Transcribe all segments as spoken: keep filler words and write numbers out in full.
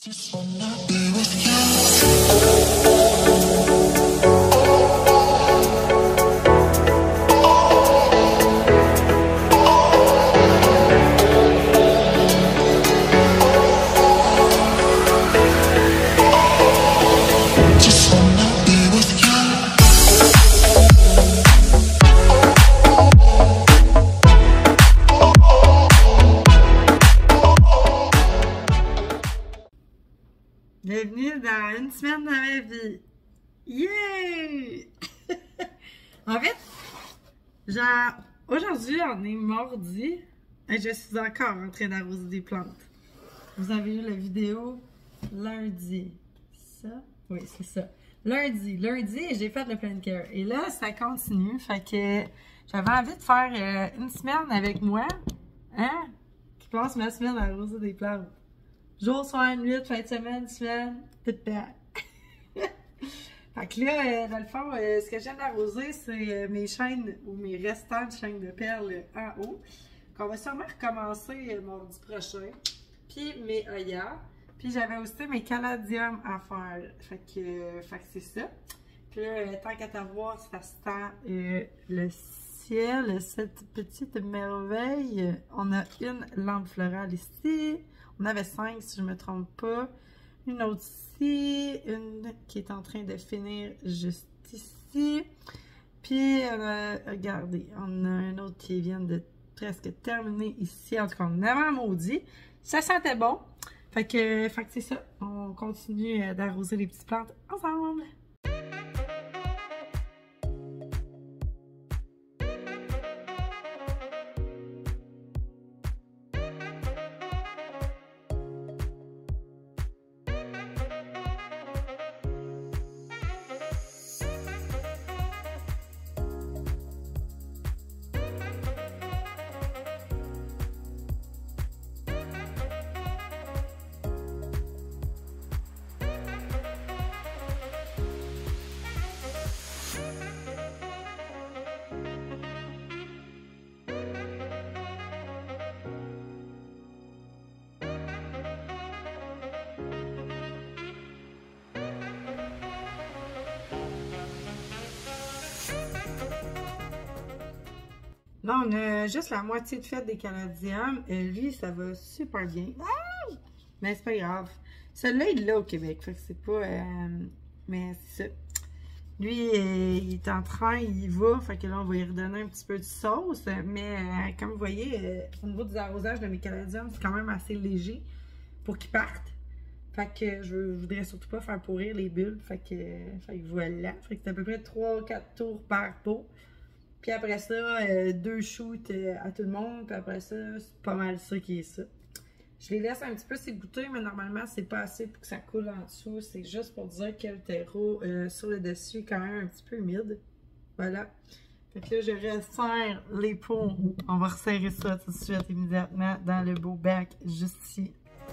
Bienvenue dans une semaine dans ma vie. Yeah! En fait, genre, aujourd'hui, on est mardi et je suis encore en train d'arroser des plantes. Vous avez vu la vidéo lundi. Ça? Oui, c'est ça. Lundi, lundi, et j'ai fait le plein care. Et là, ça continue. Fait que j'avais envie de faire euh, une semaine avec moi, hein? Qui passe ma semaine à arroser des plantes. Jour, soir, nuit, fin de semaine, semaine, tout temps. Fait que là, euh, dans le fond, euh, ce que j'aime d'arroser, c'est euh, mes chaînes ou mes restantes chaînes de perles en haut. Qu'on va sûrement recommencer euh, mardi prochain. Puis mes oyas. Puis j'avais aussi mes caladiums à faire. Fait que, euh, fait que c'est ça. Puis là, euh, tant qu'à t'avoir, ça se tend euh, le ciel, cette petite merveille. On a une lampe florale ici. On avait cinq, si je ne me trompe pas. Une autre ici. Une qui est en train de finir juste ici. Puis, euh, regardez, on a un autre qui vient de presque terminer ici. En tout cas, on avait un maudit. Ça sentait bon. Fait que, fait que c'est ça. On continue d'arroser les petites plantes ensemble. Là, on a juste la moitié de fait des caladiums. Et lui, ça va super bien. Ah! Mais c'est pas grave. Celui-là, il l'a au Québec. Fait que c'est pas... Euh... Mais c'est ça. Lui, euh, il est en train, il y va. Fait que là, on va y redonner un petit peu de sauce. Mais euh, comme vous voyez, euh, au niveau du arrosage de mes caladiums, c'est quand même assez léger pour qu'ils partent. Fait que je, je voudrais surtout pas faire pourrir les bulbes. Fait que, fait que voilà. Fait que c'est à peu près trois ou quatre tours par pot. Puis après ça, euh, deux shoots euh, à tout le monde. Puis après ça, c'est pas mal ça qui est ça. Je les laisse un petit peu s'égoutter, mais normalement, c'est pas assez pour que ça coule en dessous. C'est juste pour dire que le terreau euh, sur le dessus est quand même un petit peu humide. Voilà. Fait que là, je resserre les pots. On va resserrer ça tout de suite, immédiatement, dans le beau bac, juste ici.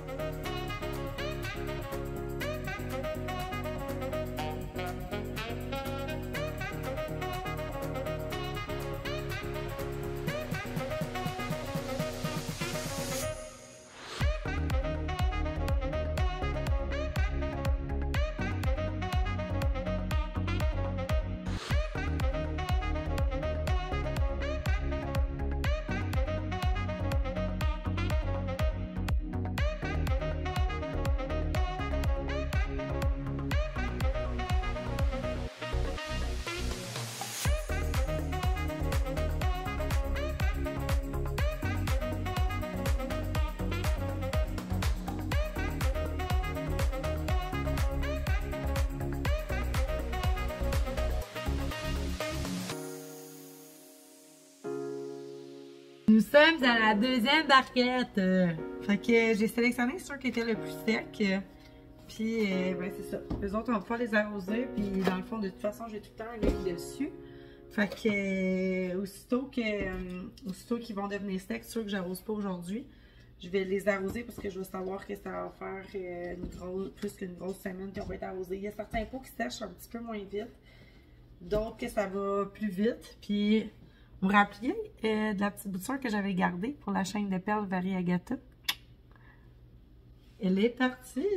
Nous sommes à la deuxième barquette. Euh, fait que j'ai sélectionné ceux qui étaient le plus secs. Euh, puis, euh, ben c'est ça. Les autres, on va pouvoir les arroser. Puis, dans le fond, de toute façon, j'ai tout le temps un œil dessus. Fait que, euh, aussitôt que, euh, aussitôt qu'ils vont devenir secs, ceux que j'arrose pas aujourd'hui, je vais les arroser parce que je veux savoir que ça va faire euh, une grosse, plus qu'une grosse semaine qu'on va être arrosé. Il y a certains pots qui sèchent un petit peu moins vite. D'autres que ça va plus vite. Puis, vous vous rappeliez euh, de la petite bouture que j'avais gardée pour la chaîne de perles Variegata? Elle est partie!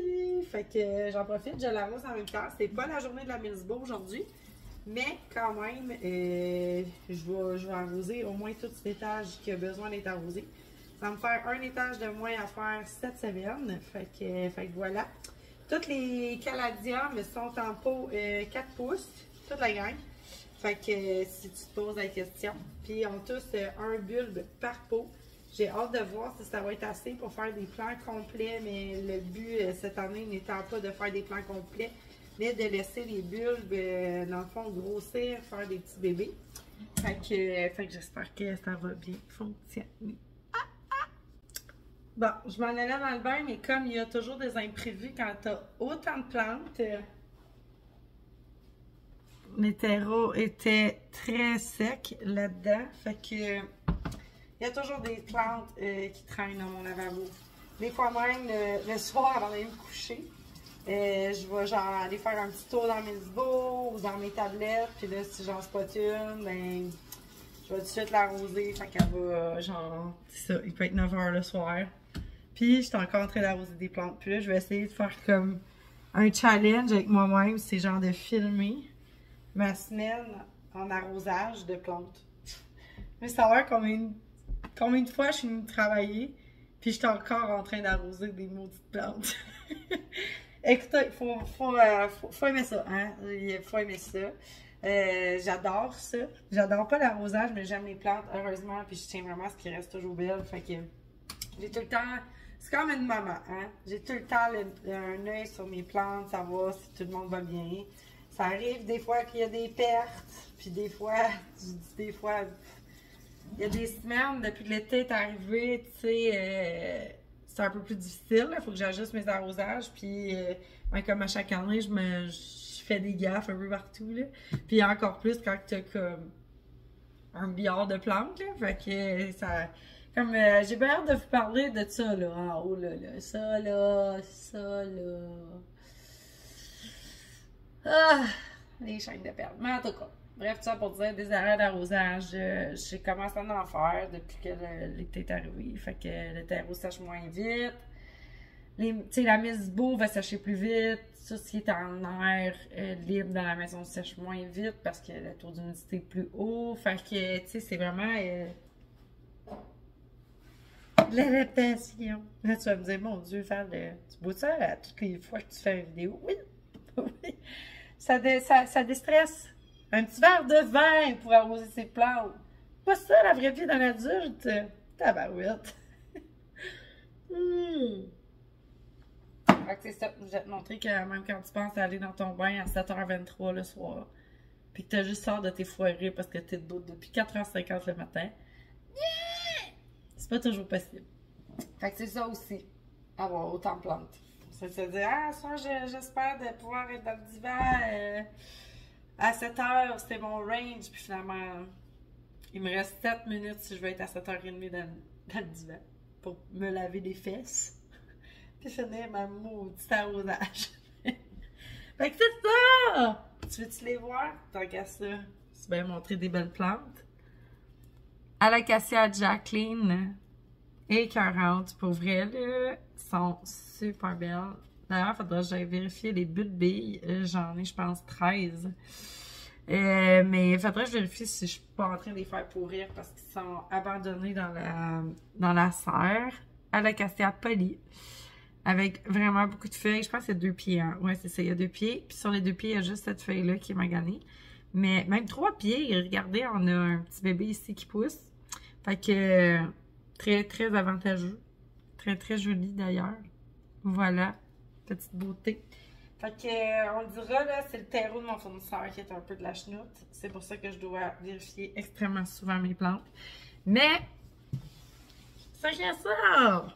fait que j'en profite, je l'arrose en même temps. C'est pas la journée de la Milsbo aujourd'hui, mais quand même, euh, je, vais, je vais arroser au moins tout cet étage qui a besoin d'être arrosé. Ça va me faire un étage de moins à faire cette semaine, fait que, fait que voilà. Tous les caladiums sont en pot euh, quatre pouces, toute la gang. Fait que euh, si tu te poses la question, puis ils ont tous euh, un bulbe par pot. J'ai hâte de voir si ça va être assez pour faire des plants complets, mais le but euh, cette année n'étant pas de faire des plants complets, mais de laisser les bulbes, euh, dans le fond, grossir, faire des petits bébés. Fait que, euh, fait que j'espère que ça va bien fonctionner. Ah, ah. Bon, je m'en allais dans le bain, mais comme il y a toujours des imprévus quand tu as autant de plantes, euh, mes terreaux étaient très secs là-dedans. Fait que il y a toujours des plantes euh, qui traînent dans mon lavabo. Des fois même, le, le soir, avant d'aller me coucher, euh, je vais genre aller faire un petit tour dans mes baux ou dans mes tablettes. Puis là, si j'en spot une, ben, je vais tout de suite l'arroser. Fait qu'elle va, genre, c'est ça, il peut être neuf heures le soir. Puis, je suis encore en train d'arroser des plantes. Puis là, je vais essayer de faire comme un challenge avec moi-même. C'est genre de filmer ma semaine en arrosage de plantes. Je veux savoir combien, combien de fois je suis venue travailler, puis je suis encore en train d'arroser des maudites plantes. Écoutez, il faut, faut, euh, faut, faut aimer ça, hein? Il faut aimer ça. Euh, j'adore ça. J'adore pas l'arrosage, mais j'aime les plantes, heureusement, puis je tiens vraiment à ce qui reste toujours belle. Fait que j'ai tout le temps... C'est comme une maman, hein? J'ai tout le temps le, un œil sur mes plantes, savoir si tout le monde va bien. Ça arrive des fois qu'il y a des pertes, puis des fois, je dis des fois, il y a des semaines depuis que l'été est arrivé, tu sais, euh, c'est un peu plus difficile, il faut que j'ajuste mes arrosages, puis euh, ben, comme à chaque année, je me je fais des gaffes un peu partout, là. Puis encore plus quand tu as comme un billard de plantes, là, fait que ça... Comme, euh, j'ai bien hâte de vous parler de ça, là, en haut, là, là, ça, là, ça, là... Ah, les chaînes de perles. Mais en tout cas, bref, tout ça pour dire des arrêts d'arrosage. Euh, j'ai commencé à en faire depuis que l'été est arrivé. Fait que le terreau sèche moins vite. Tu sais, la Milsbo va sécher plus vite. Tout ce qui est en air euh, libre dans la maison sèche moins vite parce que le taux d'humidité est plus haut. Fait que, tu sais, c'est vraiment euh, de l'adaptation. Là, tu vas me dire, mon Dieu, faire le... tu bois ça à toutes les fois que tu fais une vidéo? Oui, oui. Ça, dé, ça, ça déstresse. Un petit verre de vin pour arroser ses plantes. Pas ça, la vraie vie d'un adulte. Tabarouette. hmm. Fait que c'est ça. Je vais te montrer que même quand tu penses aller dans ton bain à sept heures vingt-trois le soir, puis que tu as juste hâte de t'effoirer parce que tu es debout depuis quatre heures cinquante le matin, yeah! C'est pas toujours possible. Fait que c'est ça aussi, avoir autant de plantes. C'est de se dire, ah, ça, j'espère de pouvoir être dans le divan euh, à sept heures, c'était mon range. Puis finalement, il me reste sept minutes si je veux être à sept heures trente dans, dans le divan pour me laver les fesses. Puis finir ma maudite arrosage. Fait que c'est ça! Tu veux-tu les voir? Tant qu'à ça, je vais montrer des belles plantes. Alacacia Jacqueline. Écœurantes, pour vrai, là, sont super belles. D'ailleurs, il faudra que j'aille vérifier les buts de billes. J'en ai, je pense, treize. Euh, mais il faudrait que je vérifie si je suis pas en train de les faire pourrir parce qu'ils sont abandonnés dans la, dans la serre. Alacacia poly. Avec vraiment beaucoup de feuilles. Je pense que c'est deux pieds. Hein. Ouais, c'est ça, il y a deux pieds. Puis sur les deux pieds, il y a juste cette feuille-là qui est maganée. Mais même trois pieds, regardez, on a un petit bébé ici qui pousse. Fait que... Très, très avantageux. Très, très joli d'ailleurs. Voilà. Petite beauté. Fait que, euh, on le dira, là, c'est le terreau de mon fournisseur qui est un peu de la chenoute. C'est pour ça que je dois vérifier extrêmement souvent mes plantes. Mais, ça qu'il y a ça!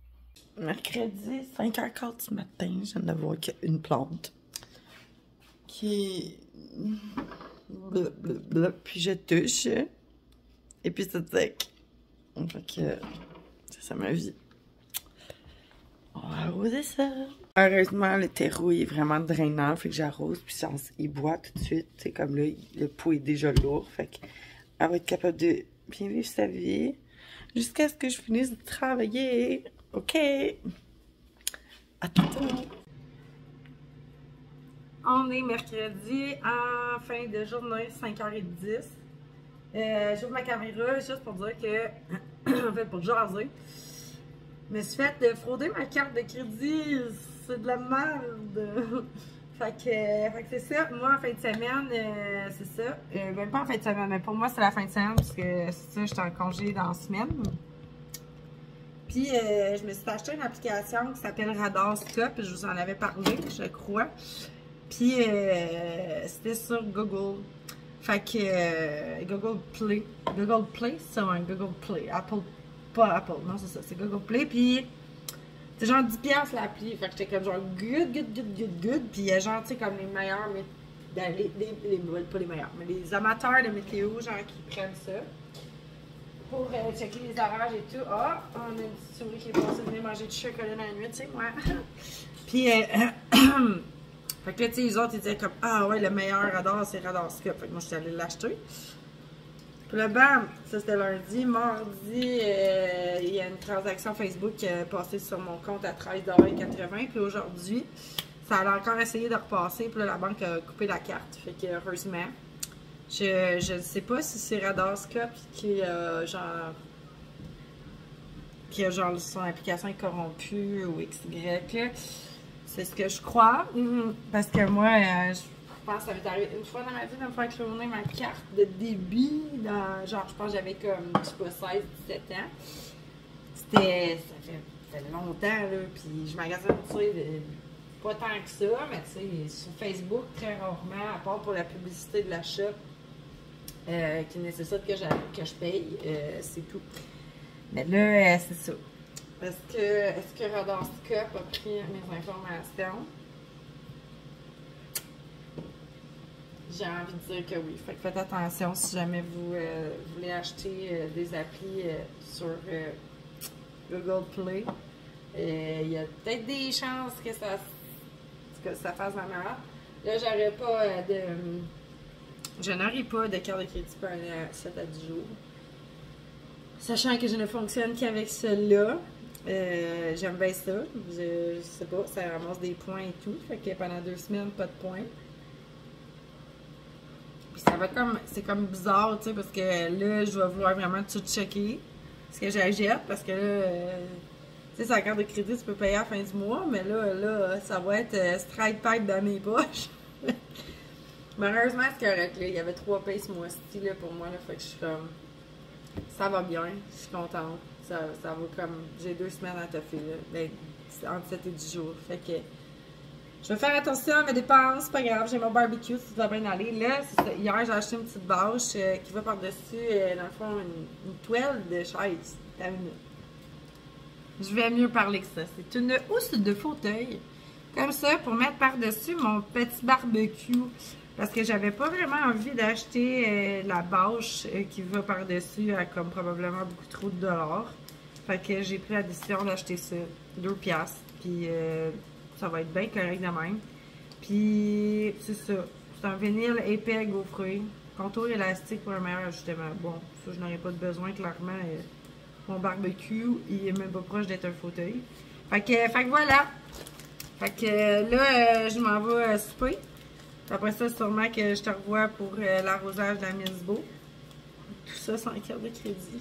Mercredi, cinq heures quinze du matin, je viens de voir qu'il y a une plante qui... Blablabla. Puis je touche. Et puis c'est sec. Fait que c'est ça ma vie. On va arroser ça. Heureusement, le terreau est vraiment drainant. Fait que j'arrose. Puis ça, il boit tout de suite. C'est comme là, le pot est déjà lourd. Fait qu'elle va être capable de bien vivre sa vie. Jusqu'à ce que je finisse de travailler. OK. À tout à l'heure. On est mercredi en fin de journée, cinq heures dix. Euh, J'ouvre ma caméra juste pour dire que, en fait, pour jaser. Je me suis fait de frauder ma carte de crédit. C'est de la merde. Fait que, fait que c'est ça. Moi, en fin de semaine, euh, c'est ça. Euh, même pas en fin de semaine, mais pour moi, c'est la fin de semaine parce que c'est ça, j'étais en congé dans la semaine. Puis, euh, je me suis acheté une application qui s'appelle Radar Stop. Je vous en avais parlé, je crois. Puis, euh, c'était sur Google. Fait que, euh, Google Play. Google Play, c'est un Google Play. Apple, pas Apple, non, c'est ça, c'est Google Play. Puis, c'est genre dix piastres l'appli. Fait que j'étais comme genre good, good, good, good, good. Puis, il y a genre, tu sais, comme les meilleurs, mais, ben, les, les, les, pas les meilleurs, mais les amateurs de météo, genre, qui prennent ça. Pour euh, checker les orages et tout. Ah, oh, on a une petite souris qui est passée venir manger du chocolat dans la nuit, tu sais, moi. Puis, euh, fait que là, tu sais, les autres, ils disaient comme, ah ouais, le meilleur radar, c'est Radar Scope. Fait que moi, je suis allée l'acheter. Puis là, bam, ça c'était lundi. Mardi, euh, il y a une transaction Facebook qui est passée sur mon compte à treize dollars quatre-vingts. Puis aujourd'hui, ça a encore essayé de repasser. Puis là, la banque a coupé la carte. Fait que, heureusement, je ne sais pas si c'est Radar Scope qui a genre. qui a genre son application est corrompue ou X Y. Là. C'est ce que je crois. Mm-hmm. Parce que moi, euh, je pense que ça m'est arrivé une fois dans ma vie de me faire cloner ma carte de débit. Dans, genre, je pense que j'avais comme, je sais pas, seize dix-sept ans. C'était, ça fait, ça fait longtemps, là. Puis je magasine, tu sais, pas tant que ça, mais tu sais, sur Facebook, très rarement, à part pour la publicité de l'achat euh, qui nécessite que, que je paye, euh, c'est tout. Mais là, euh, c'est ça. Est-ce que, est-ce que Radar Scope a pris mes informations? J'ai envie de dire que oui. Fait que faites attention si jamais vous euh, voulez acheter euh, des applis euh, sur euh, Google Play. Euh, il y a peut-être des chances que ça, que ça fasse la merde. Là, j'aurais pas euh, de. Je n'aurai pas de carte de crédit pendant sept à dix jours. Sachant que je ne fonctionne qu'avec celle-là. Euh, J'aime bien ça. Je, je sais pas, ça ramasse des points et tout. Fait que pendant deux semaines, pas de points. Puis ça va comme. C'est comme bizarre, tu sais, parce que là, je vais vouloir vraiment tout checker ce que j'achète. Parce que là, euh, tu sais, sa carte de crédit, tu peux payer à la fin du mois. Mais là, là, ça va être euh, straight pipe dans mes poches. Malheureusement, c'est correct. Là. Il y avait trois pays ce mois-ci là, pour moi. Là, fait que je suis comme. Ça va bien. Je suis contente. Ça, ça va comme. J'ai deux semaines à toffer, là. Ben, entre sept et dix jours. Fait que. Je vais faire attention à mes dépenses. C'est pas grave. J'ai mon barbecue. Ça va bien aller. Là, ça. Hier, j'ai acheté une petite bâche euh, qui va par-dessus, euh, dans le fond, une, une toile de chaise. T'as une. Je vais mieux parler que ça. C'est une housse de fauteuil. Comme ça, pour mettre par-dessus mon petit barbecue. Parce que j'avais pas vraiment envie d'acheter euh, la bâche euh, qui va par-dessus à comme probablement beaucoup trop de dollars. Fait que j'ai pris la décision d'acheter ça. deux piastres. Puis euh, ça va être bien correct de même. Puis c'est ça. C'est un vinyle épais gaufré. Contour élastique pour un meilleur ajustement. Bon, ça je n'aurais pas de besoin clairement. Euh, mon barbecue, il est même pas proche d'être un fauteuil. Fait que, fait que voilà. Fait que là, euh, je m'en vais euh, souper. Après ça, sûrement que je te revois pour euh, l'arrosage de la Miss Beau. Tout ça sans carte de crédit.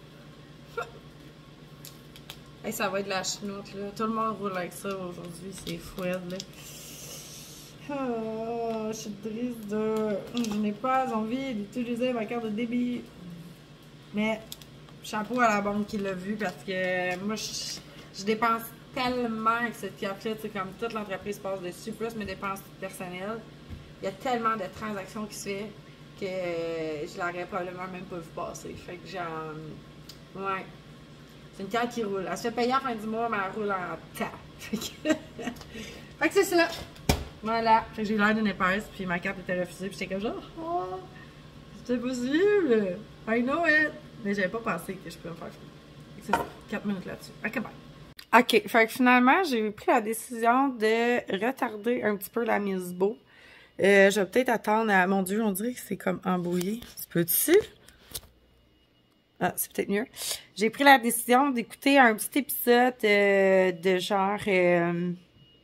Hey, ça va être de la chenoute, là. Tout le monde roule avec ça aujourd'hui. C'est fouette, là. Oh, je suis triste de... Je n'ai pas envie d'utiliser ma carte de débit. Mais, chapeau à la banque qui l'a vu parce que moi, je, je dépense tellement avec cette carte-là. Tu sais, comme toute l'entreprise passe dessus, plus mes dépenses personnelles. Il y a tellement de transactions qui se fait que je l'aurais probablement même pas vu passer. Fait que genre. Ouais. C'est une carte qui roule. Elle se fait payer à la fin du mois, mais elle roule en tas. Fait que, fait que c'est ça. Voilà. Fait que j'ai l'air d'une épaisse, puis ma carte était refusée, puis j'étais comme genre, oh, c'était possible. I know it. Mais j'avais pas pensé que je pouvais me faire filmer. C'est ça, quatre minutes là-dessus. Ok, bye. Ok, fait que finalement, j'ai pris la décision de retarder un petit peu la mise beau. Euh, je vais peut-être attendre à... Mon Dieu, on dirait que c'est comme embrouillé. Tu peux-tu? Ah, c'est peut-être mieux. J'ai pris la décision d'écouter un petit épisode euh, de genre... Euh,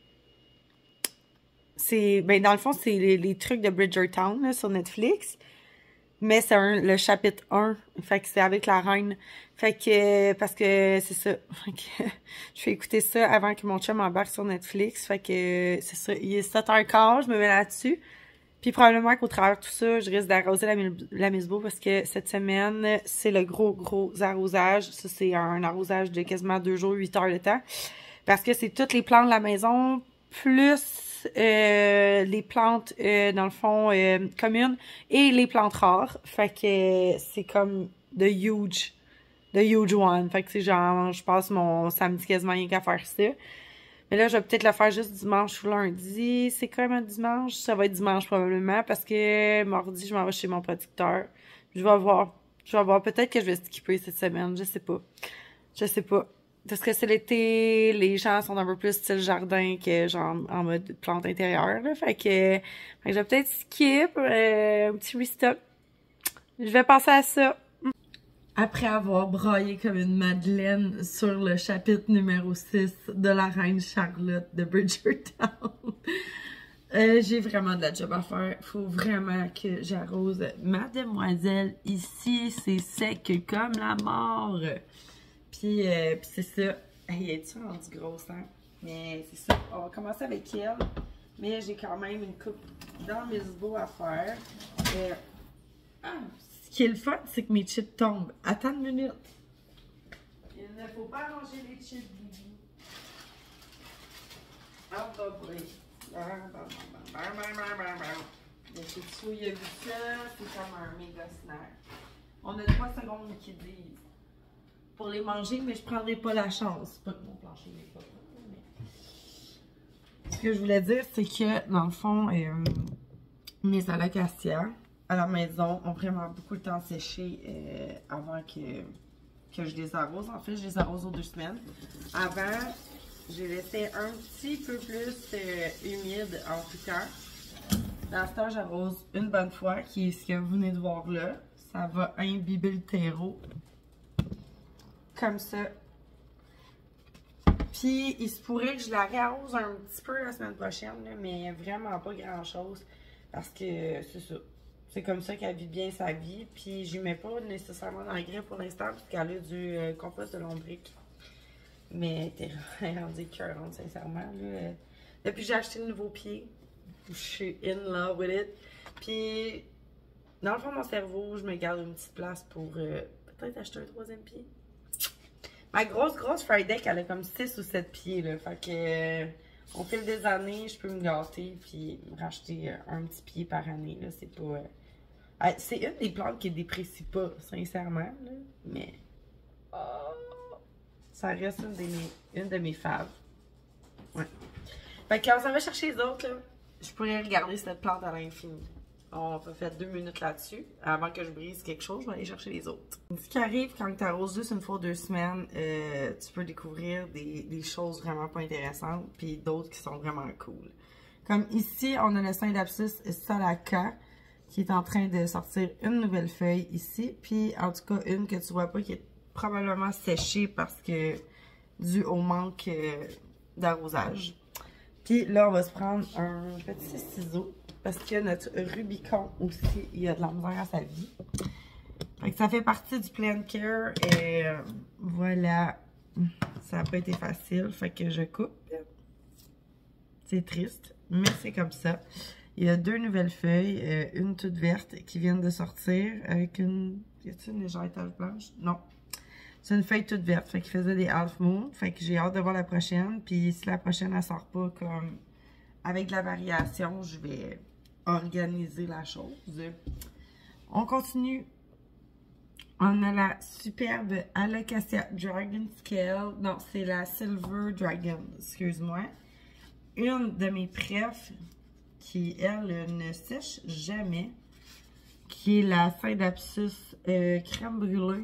c'est... Ben, dans le fond, c'est les, les trucs de Bridgerton, là, sur Netflix. Mais c'est un, le chapitre un. Fait que c'est avec la reine. Fait que, parce que c'est ça. Fait que, je fais écouter ça avant que mon chum embarque sur Netflix. Fait que, c'est ça. Il est sept heures quinze, je me mets là-dessus. Puis probablement qu'au travers de tout ça, je risque d'arroser la, la Misbeau parce que cette semaine, c'est le gros, gros arrosage. Ça, c'est un arrosage de quasiment deux jours, huit heures de temps. Parce que c'est toutes les plantes de la maison, plus euh, les plantes, euh, dans le fond, euh, communes et les plantes rares. Fait que euh, c'est comme the huge, the huge one. Fait que c'est genre, je passe mon samedi quasiment rien qu'à faire ça. Mais là, je vais peut-être le faire juste dimanche ou lundi. C'est quand même un dimanche. Ça va être dimanche probablement parce que mardi, je m'en vais chez mon producteur. Je vais voir. Je vais voir. Peut-être que je vais skipper cette semaine. Je sais pas. Je sais pas. Parce que c'est l'été, les gens sont un peu plus style jardin que genre en mode plante intérieure. Là. Fait que, fait que je vais peut-être skip. Euh, un petit restock. Je vais passer à ça. Après avoir braillé comme une madeleine sur le chapitre numéro six de la reine Charlotte de Bridgerton, euh, j'ai vraiment de la job à faire. Faut vraiment que j'arrose. Mademoiselle, ici, c'est sec comme la mort. Puis, euh, puis c'est ça. Hey, est-tu rendu grosse, hein? Mais c'est ça. On va commencer avec elle. Mais j'ai quand même une coupe dans mes beaux à faire. Euh, ah, Ce qui est le fun, c'est que mes chips tombent. Attends une minute. Il ne faut pas manger les chips, Bibi. Ah, bah, oui. Le chipsou, il a vu ça. C'est comme un méga snack. On a trois secondes qui disent pour les manger, mais je prendrai pas la chance. Pas que mon plancher n'est pas bon, mais... Ce que je voulais dire, c'est que, dans le fond, euh, mes alocasias à la maison ont vraiment beaucoup de temps séché euh, avant que, que je les arrose. En fait, je les arrose aux deux semaines. Avant, j'ai laissé un petit peu plus euh, humide en tout cas. Dans ce temps, j'arrose une bonne fois, qui est ce que vous venez de voir là. Ça va imbiber le terreau. Comme ça. Puis, il se pourrait que je la réarrose un petit peu la semaine prochaine, là, mais vraiment pas grand-chose. Parce que c'est ça. C'est comme ça qu'elle vit bien sa vie. Puis, je lui mets pas nécessairement d'engrais pour l'instant, parce qu'elle a du euh, compost de lombric. Mais elle est rendue écœurante, sincèrement. Là. Depuis que j'ai acheté le nouveau pied, je suis in love with it. Puis, dans le fond de mon cerveau, je me garde une petite place pour euh, peut-être acheter un troisième pied. Ma grosse, grosse Fire Deck, elle a comme six ou sept pieds, là. Fait que, euh, au fil des années, je peux me gâter puis me racheter euh, un petit pied par année, là. C'est pas... Euh... Euh, c'est une des plantes qui ne déprécie pas, sincèrement, là. Mais... Oh, ça reste une de mes, une de mes faves. Ouais. Fait que quand ça va chercher les autres, là, je pourrais regarder cette plante à l'infini. On va faire deux minutes là-dessus. Avant que je brise quelque chose, je vais aller chercher les autres. Ce qui arrive quand tu arroses juste une fois ou deux semaines, euh, tu peux découvrir des, des choses vraiment pas intéressantes, puis d'autres qui sont vraiment cool. Comme ici, on a le Synapsis Salaka, qui est en train de sortir une nouvelle feuille ici. Puis, en tout cas, une que tu vois pas, qui est probablement séchée parce que, dû au manque euh, d'arrosage. Puis là, on va se prendre un petit ciseau. Parce que notre Rubicon aussi, il a de la misère à sa vie. Fait que ça fait partie du Plant Care. Et euh, voilà. Ça n'a pas été facile. Fait que je coupe. C'est triste. Mais c'est comme ça. Il y a deux nouvelles feuilles. Euh, une toute verte qui viennent de sortir. Avec une... Y a-t-il une légère tache blanche? Non. C'est une feuille toute verte. Fait qu'il faisait des half moon. Fait que j'ai hâte de voir la prochaine. Puis si la prochaine, elle sort pas comme... Avec de la variation, je vais organiser la chose. On continue. On a la superbe Alocasia Dragon Scale. Non, c'est la Silver Dragon, excuse-moi. Une de mes préf, qui, elle, ne sèche jamais, qui est la Scindapsus euh, crème brûlée.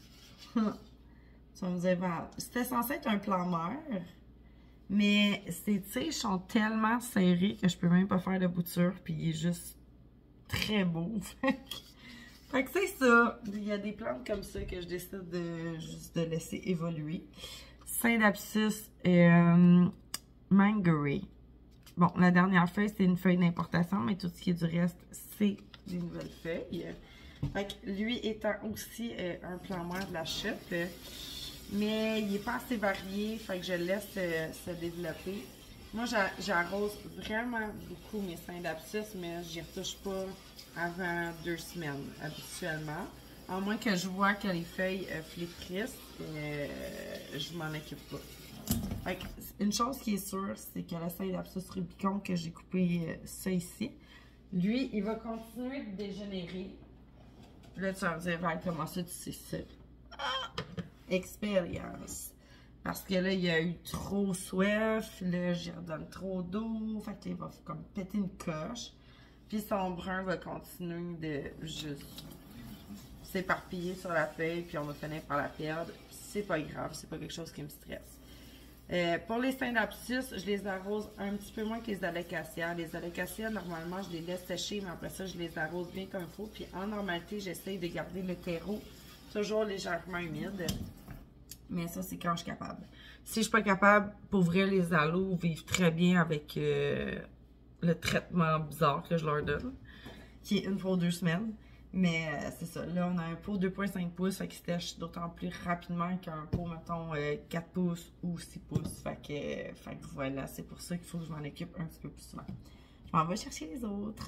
Ça me disait, c'était censé être un plan mère, mais ces tiges sont tellement serrées que je peux même pas faire de bouture, puis il est juste très beau. Fait que c'est ça. Il y a des plantes comme ça que je décide de juste de laisser évoluer. Scindapsus euh, Mangery. Bon, la dernière feuille, c'est une feuille d'importation, mais tout ce qui est du reste, c'est des nouvelles feuilles. Fait que lui étant aussi euh, un plan mère de la chute, euh, mais il n'est pas assez varié, fait que je le laisse euh, se développer. Moi, j'arrose vraiment beaucoup mes Scindapsus, mais j'y retouche pas avant deux semaines, habituellement. À moins que je vois que les feuilles euh, flétrissent, euh, je m'en occupe pas. Fait que, une chose qui est sûre, c'est que le Scindapsus rubicon que j'ai coupé euh, ça ici, lui, il va continuer de dégénérer. Là, tu vas me dire, Val, comment ça, tu sais ça? Ah! Expérience. Parce que là, il y a eu trop soif, là, j'y redonne trop d'eau, fait qu'il va comme péter une coche. Puis son brun va continuer de juste s'éparpiller sur la feuille, puis on va finir par la perdre. C'est pas grave, c'est pas quelque chose qui me stresse. Euh, pour les Scindapsus, je les arrose un petit peu moins que les Alocasia. Les Alocasia, normalement, je les laisse sécher, mais après ça, je les arrose bien comme il faut. Puis en normalité, j'essaye de garder le terreau toujours légèrement humide. Mais ça, c'est quand je suis capable. Si je suis pas capable, pour vrai, les aloes vivent très bien avec euh, le traitement bizarre que je leur donne, qui est une fois ou deux semaines. Mais euh, c'est ça. Là, on a un pot deux virgule cinq pouces, fait qu'il se tèche d'autant plus rapidement qu'un pot, mettons, euh, quatre pouces ou six pouces. Fait que, euh, fait que voilà, c'est pour ça qu'il faut que je m'en occupe un petit peu plus souvent. Je m'en vais chercher les autres.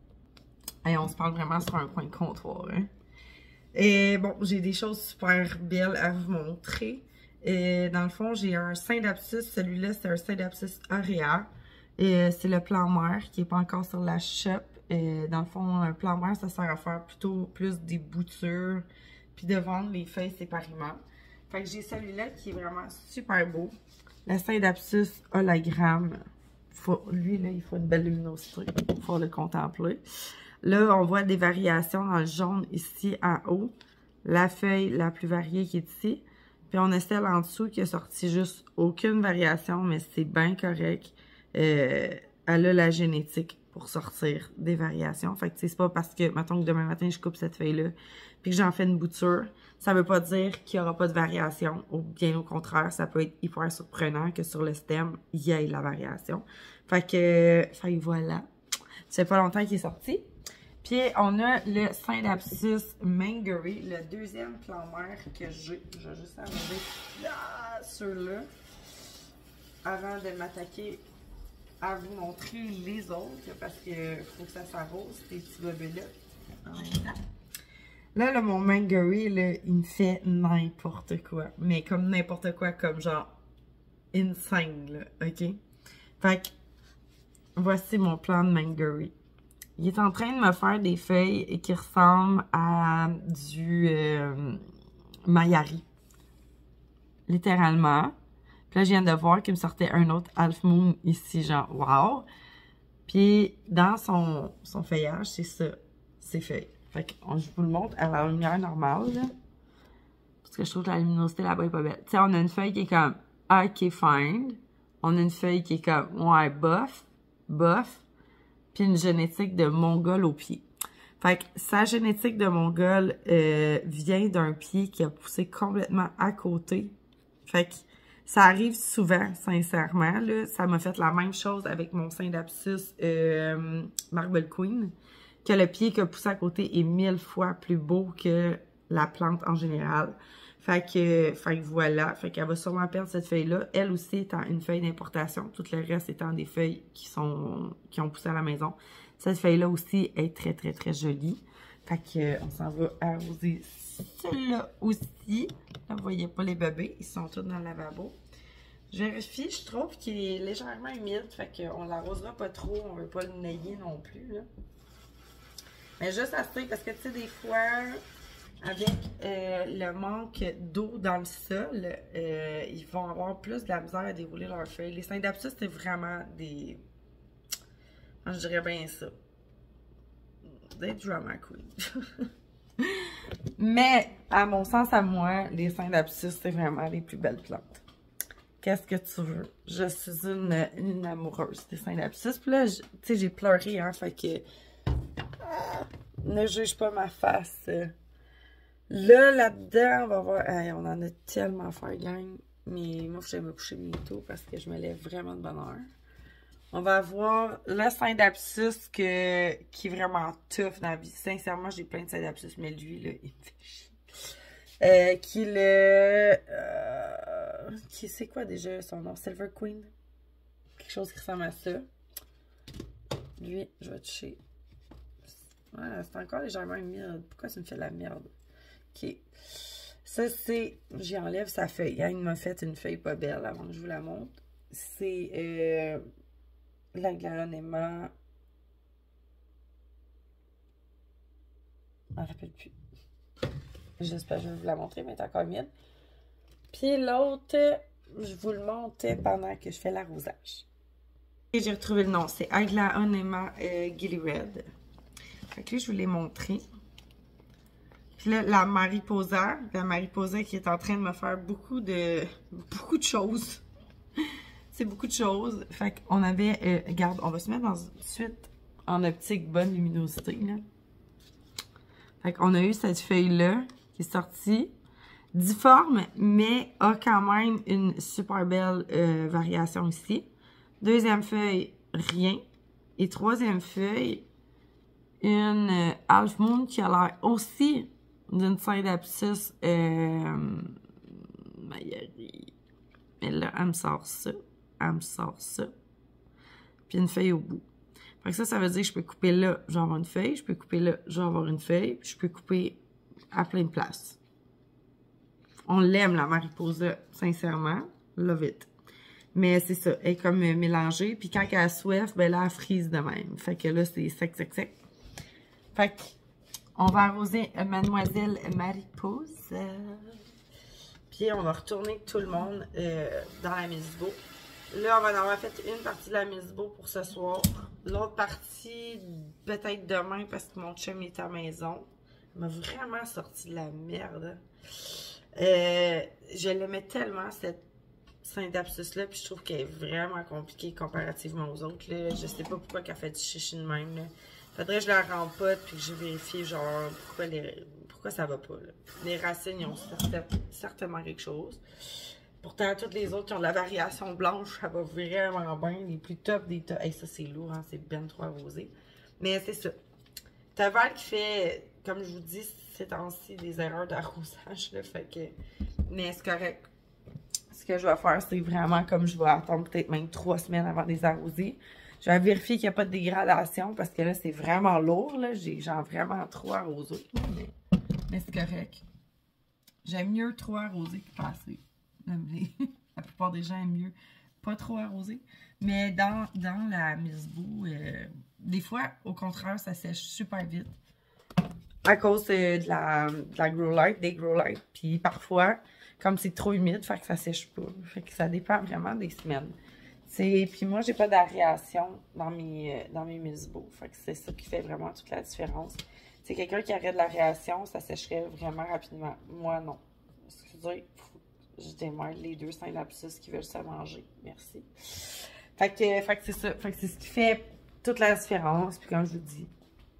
Et on se parle vraiment sur un coin de comptoir, hein. Et bon, j'ai des choses super belles à vous montrer. Et dans le fond, j'ai un Scindapsus. Celui-là, c'est un Scindapsus aurea. Et c'est le plan mère qui n'est pas encore sur la shop. Et dans le fond, un plan mère, ça sert à faire plutôt plus des boutures, puis de vendre les feuilles séparément. Fait que j'ai celui-là qui est vraiment super beau. Le Scindapsus hologramme. Faut, lui, là, il faut une belle luminosité pour le contempler. Là, on voit des variations dans le jaune ici en haut. La feuille la plus variée qui est ici. Puis on a celle en dessous qui a sorti juste aucune variation, mais c'est bien correct. Euh, elle a la génétique pour sortir des variations. Fait que c'est pas parce que, mettons que demain matin, je coupe cette feuille-là, puis que j'en fais une bouture, ça veut pas dire qu'il y aura pas de variation. Ou bien au contraire, ça peut être hyper surprenant que sur le stem, il y ait la variation. Fait que, fait que voilà. Ça fait pas longtemps qu'il est sorti. Puis, on a le Scindapsus Mangery, le deuxième plan mère que j'ai. Je vais juste arriver là, ceux-là, avant de m'attaquer à vous montrer les autres, parce qu'il faut que ça s'arrose, ces petits bébés-là, en même temps. Là, là, mon Mangery, là, il me fait n'importe quoi. Mais comme n'importe quoi, comme genre insane, là, OK? Fait que, voici mon plan de Mangery. Il est en train de me faire des feuilles qui ressemblent à du euh, Mayari. Littéralement. Puis là, je viens de voir qu'il me sortait un autre Half Moon ici, genre, wow! Puis, dans son, son feuillage, c'est ça, ses feuilles. Fait que je vous le montre à la lumière normale, là. Parce que je trouve que la luminosité là-bas est pas belle. Tu sais, on a une feuille qui est comme, ok, fine. On a une feuille qui est comme, ouais, bof, bof. Puis une génétique de mongol au pied. Fait que sa génétique de mongol euh, vient d'un pied qui a poussé complètement à côté. Fait que ça arrive souvent, sincèrement. Là. Ça m'a fait la même chose avec mon Scindapsus euh, Marble Queen, que le pied qui a poussé à côté est mille fois plus beau que la plante en général. Fait que, fait que voilà, fait qu'elle va sûrement perdre cette feuille-là. Elle aussi étant une feuille d'importation, tout le reste étant des feuilles qui sont qui ont poussé à la maison. Cette feuille-là aussi est très, très, très jolie. Fait que on s'en va arroser celle-là aussi. Là, vous voyez pas les bébés, ils sont tous dans le lavabo. Je vérifie, je trouve qu'il est légèrement humide, fait qu'on l'arrosera pas trop, on veut pas le nailler non plus, là. Mais juste assez, parce que tu sais, des fois, avec euh, le manque d'eau dans le sol, euh, ils vont avoir plus de la misère à dérouler leurs feuilles. Les Scindapsus, c'est vraiment des... Je dirais bien ça. Des drama queen. Mais, à mon sens, à moi, les Scindapsus, c'est vraiment les plus belles plantes. Qu'est-ce que tu veux? Je suis une, une amoureuse des Scindapsus. Puis là, tu sais, j'ai pleuré, hein, fait que... Ah, ne juge pas ma face. Là, là-dedans, on va voir... Hey, on en a tellement à faire, gang. Mais moi, je vais me coucher bientôt parce que je me lève vraiment de bonne heure. On va avoir le Scindapsus que, qui est vraiment tough dans la vie. Sincèrement, j'ai plein de Scindapsus, mais lui, là, il me fait chier. Euh, qui le... Euh, qui c'est quoi déjà son nom? Silver Queen? Quelque chose qui ressemble à ça. Lui, je vais toucher. Ouais, c'est encore légèrement merde. Pourquoi ça me fait de la merde? Ok. Ça, c'est... J'y enlève sa feuille. Hein? Il m'a fait une feuille pas belle avant que je vous la montre. C'est... Euh, l'aglaonema. Je m'en rappelle plus. J'espère que je vais vous la montrer, mais elle est encore humide. Puis l'autre, je vous le montre pendant que je fais l'arrosage. Et j'ai retrouvé le nom, c'est Aglaonema euh, Gilly Red. Fait que là, je vous l'ai montré. Puis là, la mariposa, la mariposa qui est en train de me faire beaucoup de, beaucoup de choses. C'est beaucoup de choses. Fait qu'on avait, euh, regarde, on va se mettre dans, tout de suite en optique bonne luminosité, là. Fait qu'on a eu cette feuille-là qui est sortie, difforme, mais a quand même une super belle euh, variation ici. Deuxième feuille, rien. Et troisième feuille, une euh, Half Moon qui a l'air aussi d'une Scindapsus euh, Mayari. Mais là, elle me sort ça. Elle me sort ça. Puis une feuille au bout. Fait que ça, ça veut dire que je peux couper là, je vais avoir une feuille. Je peux couper là, je vais avoir une feuille. Puis je peux couper à plein de places. On l'aime, la mariposa, sincèrement. Love it. Mais c'est ça, elle est comme mélangée. Puis quand elle a soif, ben là, elle frise de même. Fait que là, c'est sec, sec, sec. Fait que, on va arroser Mademoiselle Mariposa. Puis on va retourner tout le monde euh, dans la Misbo. Là, on va en avoir fait une partie de la Misbo pour ce soir. L'autre partie, peut-être demain, parce que mon chum est à la maison. Il m'a vraiment sorti de la merde. Euh, je l'aimais tellement, cette Scindapsus-là, puis je trouve qu'elle est vraiment compliquée comparativement aux autres. Là. Je sais pas pourquoi qu'elle fait du chichi de même. Là. Faudrait que je la rempote, puis que je vérifie, genre, pourquoi, les, pourquoi ça va pas. Là. Les racines, ils ont certainement quelque chose. Pourtant, toutes les autres qui ont de la variation blanche, ça va vraiment bien. Les plus top des top. Hey, ça, c'est lourd, hein? C'est bien trop arrosé. Mais c'est ça. Taval qui fait, comme je vous dis, ces temps-ci, des erreurs d'arrosage. Fait que. Mais c'est correct. Ce que je vais faire, c'est vraiment comme je vais attendre peut-être même trois semaines avant de les arroser. Je vais vérifier qu'il n'y a pas de dégradation parce que là, c'est vraiment lourd. J'ai genre vraiment trop arrosé. Mais, mais c'est correct. J'aime mieux trop arroser que pas assez. La plupart des gens aiment mieux pas trop arroser. Mais dans, dans la Misbo, euh, des fois, au contraire, ça sèche super vite. À cause euh, de, la, de la grow light, des grow light. Puis parfois, comme c'est trop humide, fait que ça sèche pas. Fait que ça dépend vraiment des semaines. Puis moi, j'ai pas d'aération dans mes, euh, dans mes Misbo. Fait que c'est ça qui fait vraiment toute la différence. C'est quelqu'un qui arrête l'aération, ça sécherait vraiment rapidement. Moi, non. Excusez, je démêle les deux Scindapsus qui veulent se manger. Merci. Fait que, fait que c'est ça. Fait que c'est ce qui fait toute la différence. Puis comme je vous dis,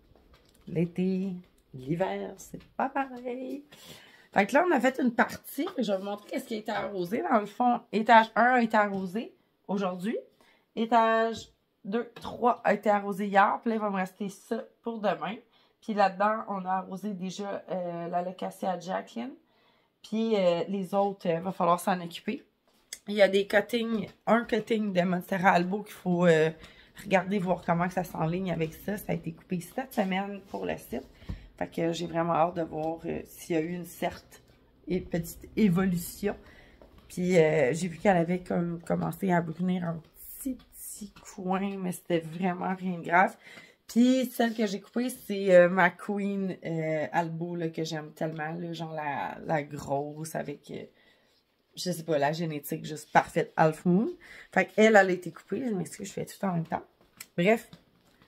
l'été, l'hiver, c'est pas pareil. Fait que là, on a fait une partie. Je vais vous montrer qu'est-ce qui a été arrosé. Dans le fond, étage un a été arrosé aujourd'hui. Étage deux, trois a été arrosé hier. Puis là, il va me rester ça pour demain. Puis là-dedans, on a arrosé déjà euh, la Locacia Jacqueline. Puis euh, les autres, il euh, va falloir s'en occuper. Il y a des cuttings, un cutting de Monstera Albo qu'il faut euh, regarder, voir comment que ça s'enligne avec ça. Ça a été coupé cette semaine pour le site. Fait que j'ai vraiment hâte de voir euh, s'il y a eu une certaine et petite évolution. Puis euh, j'ai vu qu'elle avait comme commencé à brunir un petit, petit coin, mais c'était vraiment rien de grave. Puis celle que j'ai coupée, c'est euh, ma Queen euh, Albo là, que j'aime tellement. Là, genre la, la grosse avec, euh, je sais pas, la génétique juste parfaite Half Moon. Fait qu'elle, elle a été coupée. Je m'excuse, je fais tout en même temps. Bref,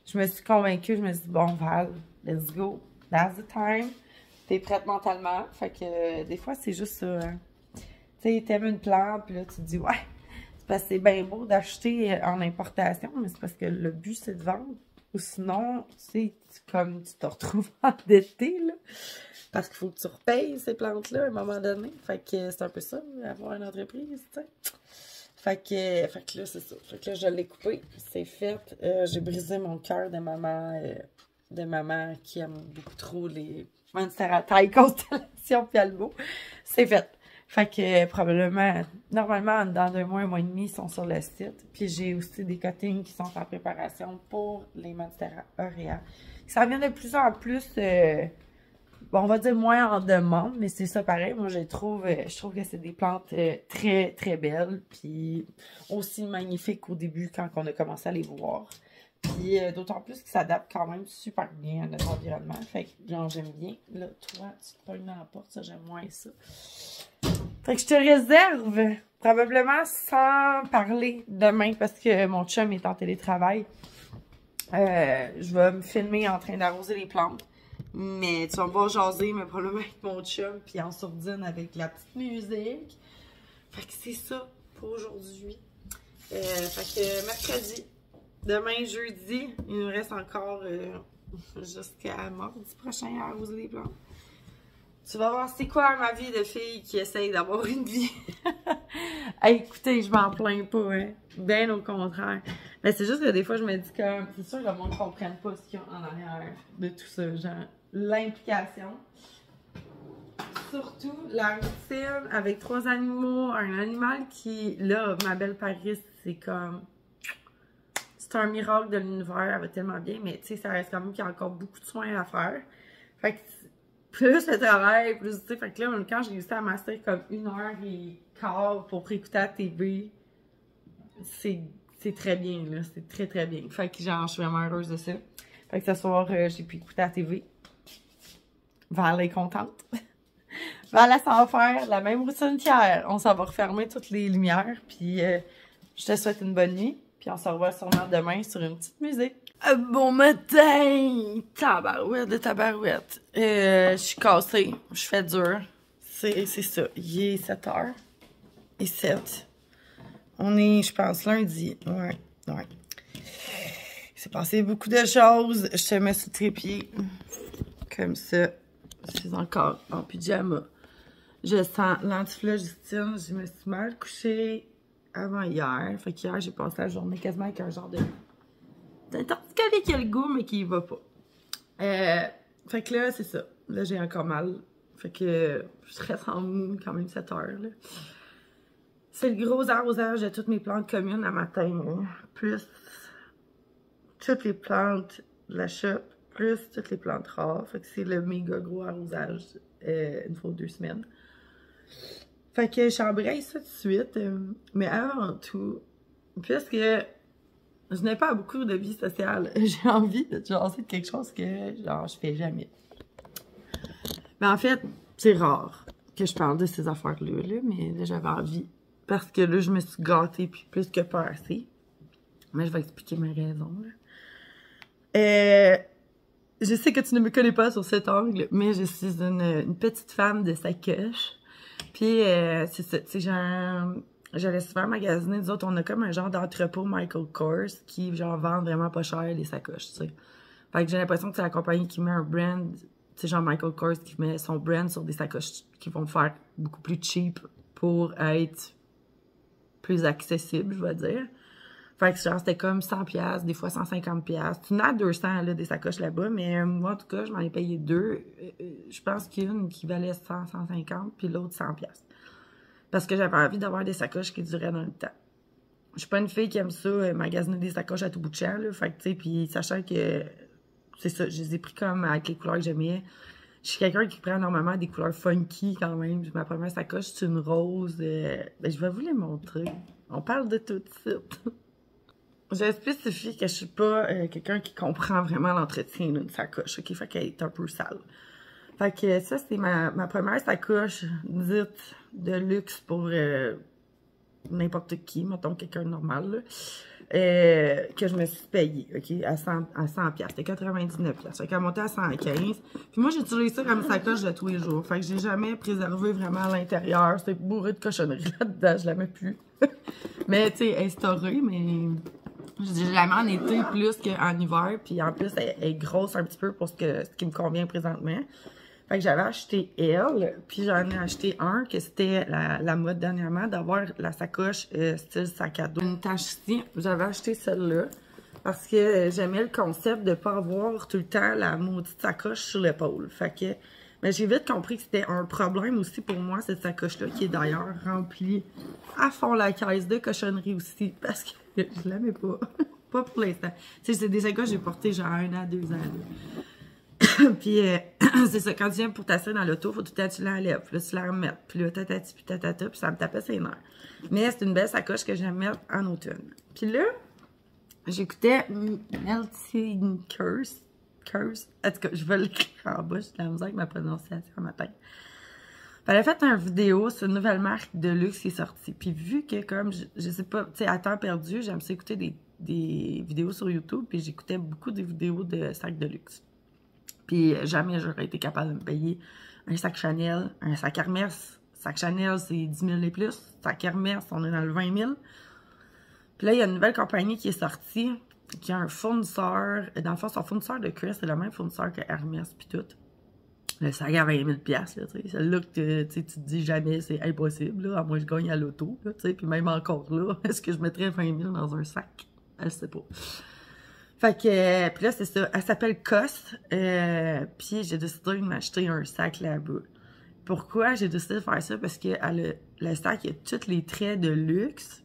je me suis convaincue, je me suis dit, bon, Val, let's go, that's the time. T'es prête mentalement. Fait que euh, des fois, c'est juste ça. Hein. Tu sais, t'aimes une plante, puis là, tu te dis, ouais, c'est parce que c'est bien beau d'acheter en importation, mais c'est parce que le but, c'est de vendre. Ou sinon, tu sais, comme tu te retrouves endetté, là. Parce qu'il faut que tu repayes ces plantes-là à un moment donné. Fait que c'est un peu ça, avoir une entreprise, tu sais. Fait que, fait que là, c'est ça. Fait que là, je l'ai coupé. C'est fait. Euh, j'ai brisé mon cœur de maman, euh, de maman qui aime beaucoup trop les Monstera taille, Constellation puis Albo. C'est fait. Fait que probablement, normalement, dans deux mois, un mois et demi, ils sont sur le site. Puis j'ai aussi des cuttings qui sont en préparation pour les Monstera Aurea. Ça vient de plus en plus, euh, bon, on va dire moins en demande, mais c'est ça pareil. Moi, je trouve, euh, je trouve que c'est des plantes euh, très, très belles. Puis aussi magnifiques au début quand on a commencé à les voir. Puis euh, d'autant plus qu'ils s'adaptent quand même super bien à notre environnement. Fait que genre j'aime bien. Là, toi, tu te pognes dans la porte, ça j'aime moins ça. Fait que je te réserve probablement sans parler demain parce que mon chum est en télétravail. Euh, je vais me filmer en train d'arroser les plantes. Mais tu vas me voir jaser, mais probablement avec mon chum, puis en sourdine avec la petite musique. Fait que c'est ça pour aujourd'hui. Euh, fait que mercredi. Demain, jeudi, il nous reste encore euh, jusqu'à mardi prochain à arroser les plantes. Tu vas voir c'est quoi ma vie de fille qui essaye d'avoir une vie. Hey, écoutez, je m'en plains pas, hein. Bien au contraire. Mais c'est juste que des fois, je me dis comme, c'est sûr que le monde ne comprenne pas ce qu'il y a en arrière de tout ça. Genre, l'implication. Surtout la routine avec trois animaux, un animal qui, là, ma belle Paris, c'est comme... C'est un miracle de l'univers, elle va tellement bien, mais tu sais, ça reste quand même qu'il y a encore beaucoup de soins à faire. Fait que plus le travail, plus tu sais, fait que là, quand j'ai réussi à masser comme une heure et quart pour écouter la T V, c'est très bien, là, c'est très très bien. Fait que genre, je suis vraiment heureuse de ça. Fait que ce soir, euh, j'ai pu écouter la T V. Val est contente. Val, elle s'en va faire la même routine qu'hier. On s'en va refermer toutes les lumières, puis euh, je te souhaite une bonne nuit. Puis on se revoit sûrement demain sur une petite musique. Euh, bon matin! Tabarouette de tabarouette. Euh, je suis cassée. Je fais dur. C'est ça. Il est sept heures. Et sept. On est, je pense, lundi. Ouais, ouais. Il s'est passé beaucoup de choses. Je te mets sur le trépied. Comme ça. Je suis encore en pyjama. Je sens l'antiflogistine. Je me suis mal couchée avant hier. Fait qu'hier, j'ai passé la journée quasiment avec un genre de... d'un torticolis qui a le goût, mais qui y va pas. Euh, fait que là, c'est ça. Là, j'ai encore mal. Fait que je reste en mou quand même sept heures. C'est le gros arrosage de toutes mes plantes communes à matin. Hein. Plus toutes les plantes de la shop, plus toutes les plantes rares. Fait que c'est le méga gros arrosage euh, une fois deux semaines. Fait que j'embraye ça tout de suite. Euh, mais avant tout, puisque je n'ai pas beaucoup de vie sociale, j'ai envie de te jaser de quelque chose que genre je fais jamais. Mais en fait, c'est rare que je parle de ces affaires-là, là, mais là, j'avais envie. Parce que là, je me suis gâtée puis plus que pas assez. Mais je vais expliquer mes raisons. Là. Euh, je sais que tu ne me connais pas sur cet angle, mais je suis une, une petite fan de sacoche. Puis, euh, c'est ça, tu sais, genre, j'allais souvent magasiner. Nous autres, on a comme un genre d'entrepôt Michael Kors qui, genre, vend vraiment pas cher les sacoches, tu sais. Fait que j'ai l'impression que c'est la compagnie qui met un brand, tu sais, genre Michael Kors qui met son brand sur des sacoches qui vont faire beaucoup plus cheap pour être plus accessible, je vais dire. Fait que genre, c'était comme cent piastres, des fois cent cinquante piastres. Tu en as deux cents, là, des sacoches là-bas, mais euh, moi, en tout cas, je m'en ai payé deux. Euh, je pense qu'une qui valait cent, cent cinquante, puis l'autre cent piastres. Parce que j'avais envie d'avoir des sacoches qui duraient dans le temps. Je suis pas une fille qui aime ça, euh, magasiner des sacoches à tout bout de champ, là. Fait que, tu sais, puis sachant que, c'est ça, je les ai pris comme avec les couleurs que j'aimais. Je suis quelqu'un qui prend normalement des couleurs funky quand même. Ma première sacoche, c'est une rose. Euh, ben, je vais vous les montrer. On parle de tout de suite. Je spécifie que je suis pas euh, quelqu'un qui comprend vraiment l'entretien d'une sacoche, ok? Fait qu'elle est un peu sale. Fait que ça, c'est ma, ma première sacoche dite de luxe pour euh, n'importe qui, mettons quelqu'un de normal, là. euh, que je me suis payée, OK, à cent, à cent piastres. C'était quatre-vingt-dix-neuf piastres. Fait qu'elle montait à cent quinze. Puis moi, j'utilise ça comme sacoche de tous les jours. Fait que j'ai jamais préservé vraiment à l'intérieur. C'est bourré de cochonneries là-dedans. Je la mets plus. Mais, tu sais, instaurée, mais... J'ai jamais en été plus qu'en hiver. Puis en plus, elle, elle est grosse un petit peu pour ce, que, ce qui me convient présentement. Fait que j'avais acheté elle, puis j'en ai acheté un, que c'était la, la mode dernièrement, d'avoir la sacoche euh, style sac à dos. Une tache ici, j'avais acheté celle-là, parce que euh, j'aimais le concept de pas avoir tout le temps la maudite sacoche sur l'épaule. Fait que, mais j'ai vite compris que c'était un problème aussi pour moi, cette sacoche-là, qui est d'ailleurs remplie à fond la caisse de cochonneries aussi, parce que je l'aimais pas. Pas pour l'instant. Tu sais, c'est des sacoches que j'ai portées genre un an, deux ans, là. Puis, euh, c'est ça, quand tu viens pour t'asseoir dans l'auto, faut tout le temps tu l'enlèves, puis là, tu la remettes, puis là, tatati, puis tatata, puis ça me tapait ses nerfs. Mais c'est une belle sacoche que j'aime mettre en automne. Puis là, j'écoutais Melting Curse, Curse, en tout cas, je vais l'écrire en bas, j'ai de la misère avec ma prononciation à matin. Elle a fait une vidéo sur une nouvelle marque de luxe qui est sortie. Puis vu que, comme, je, je sais pas, tu sais, à temps perdu, j'aime ça écouter des, des vidéos sur YouTube, puis j'écoutais beaucoup des vidéos de sacs de luxe. Puis jamais j'aurais été capable de me payer un sac Chanel, un sac Hermès. Sac Chanel, c'est dix mille et plus. Sac Hermès, on est dans le vingt mille. Puis là, il y a une nouvelle compagnie qui est sortie, qui a un fournisseur. Dans le fond, son fournisseur de cuir, c'est le même fournisseur que Hermès, puis tout. Le sac à vingt mille piastres, tu sais. Celle-là que tu te dis jamais, c'est impossible, là, à moins que je gagne à l'auto, tu sais. Puis même encore là, est-ce que je mettrais vingt mille dans un sac? Je sais pas. Fait que, euh, puis là, c'est ça. Elle s'appelle Cos. Euh, puis j'ai décidé de m'acheter un sac là-bas. Pourquoi j'ai décidé de faire ça? Parce que elle a, le sac, il y a tous les traits de luxe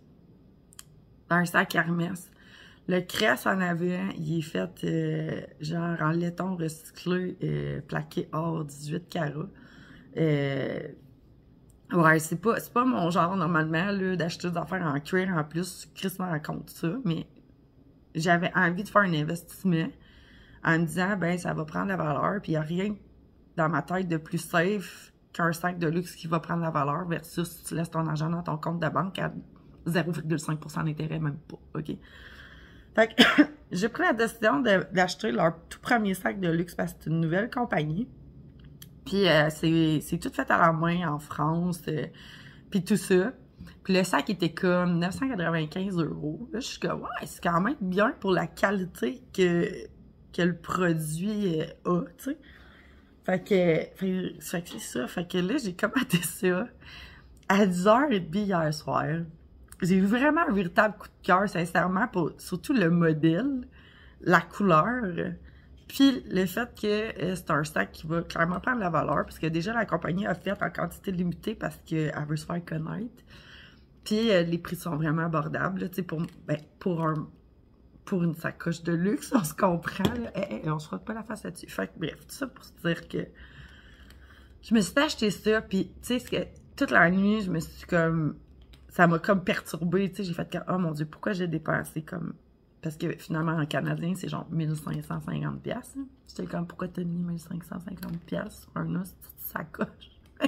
dans un sac Hermès. Le crest en avant, il est fait euh, genre en laiton recyclé, euh, plaqué or dix-huit carats. Euh, ouais, c'est pas, c'est pas mon genre normalement là d'acheter des affaires en cuir en plus, crissement en compte ça, mais j'avais envie de faire un investissement en me disant, ben, ça va prendre la valeur, puis il n'y a rien dans ma tête de plus safe qu'un sac de luxe qui va prendre la valeur versus si tu laisses ton argent dans ton compte de banque à zéro virgule cinq pour cent d'intérêt, même pas, OK? Fait que j'ai pris la décision d'acheter leur tout premier sac de luxe parce que c'est une nouvelle compagnie. Puis euh, c'est tout fait à la main en France, euh, puis tout ça. Puis le sac était comme neuf cent quatre-vingt-quinze euros. Là, je suis comme, ouais, c'est quand même bien pour la qualité que, que le produit euh, a, tu sais. Fait que, fait, fait que c'est ça. Fait que là, j'ai commandé ça à dix heures trente hier soir. J'ai eu vraiment un véritable coup de cœur, sincèrement, pour surtout le modèle, la couleur, puis le fait que euh, c'est un sac qui va clairement prendre la valeur, parce que déjà, la compagnie a fait en quantité limitée parce qu'elle veut se faire connaître. Puis euh, les prix sont vraiment abordables, tu sais, pour, ben, pour, un, pour une sacoche de luxe, on se comprend, là, et, et on se frotte pas la face là-dessus. Fait que bref, tout ça pour se dire que je me suis acheté ça, puis tu sais, toute la nuit, je me suis comme, ça m'a comme perturbée, tu sais, j'ai fait que, oh mon Dieu, pourquoi j'ai dépensé comme, parce que finalement, en canadien, c'est genre mille cinq cent cinquante piastres. J'étais comme, pourquoi t'as mis mille cinq cent cinquante piastres sur un os, petite sacoche?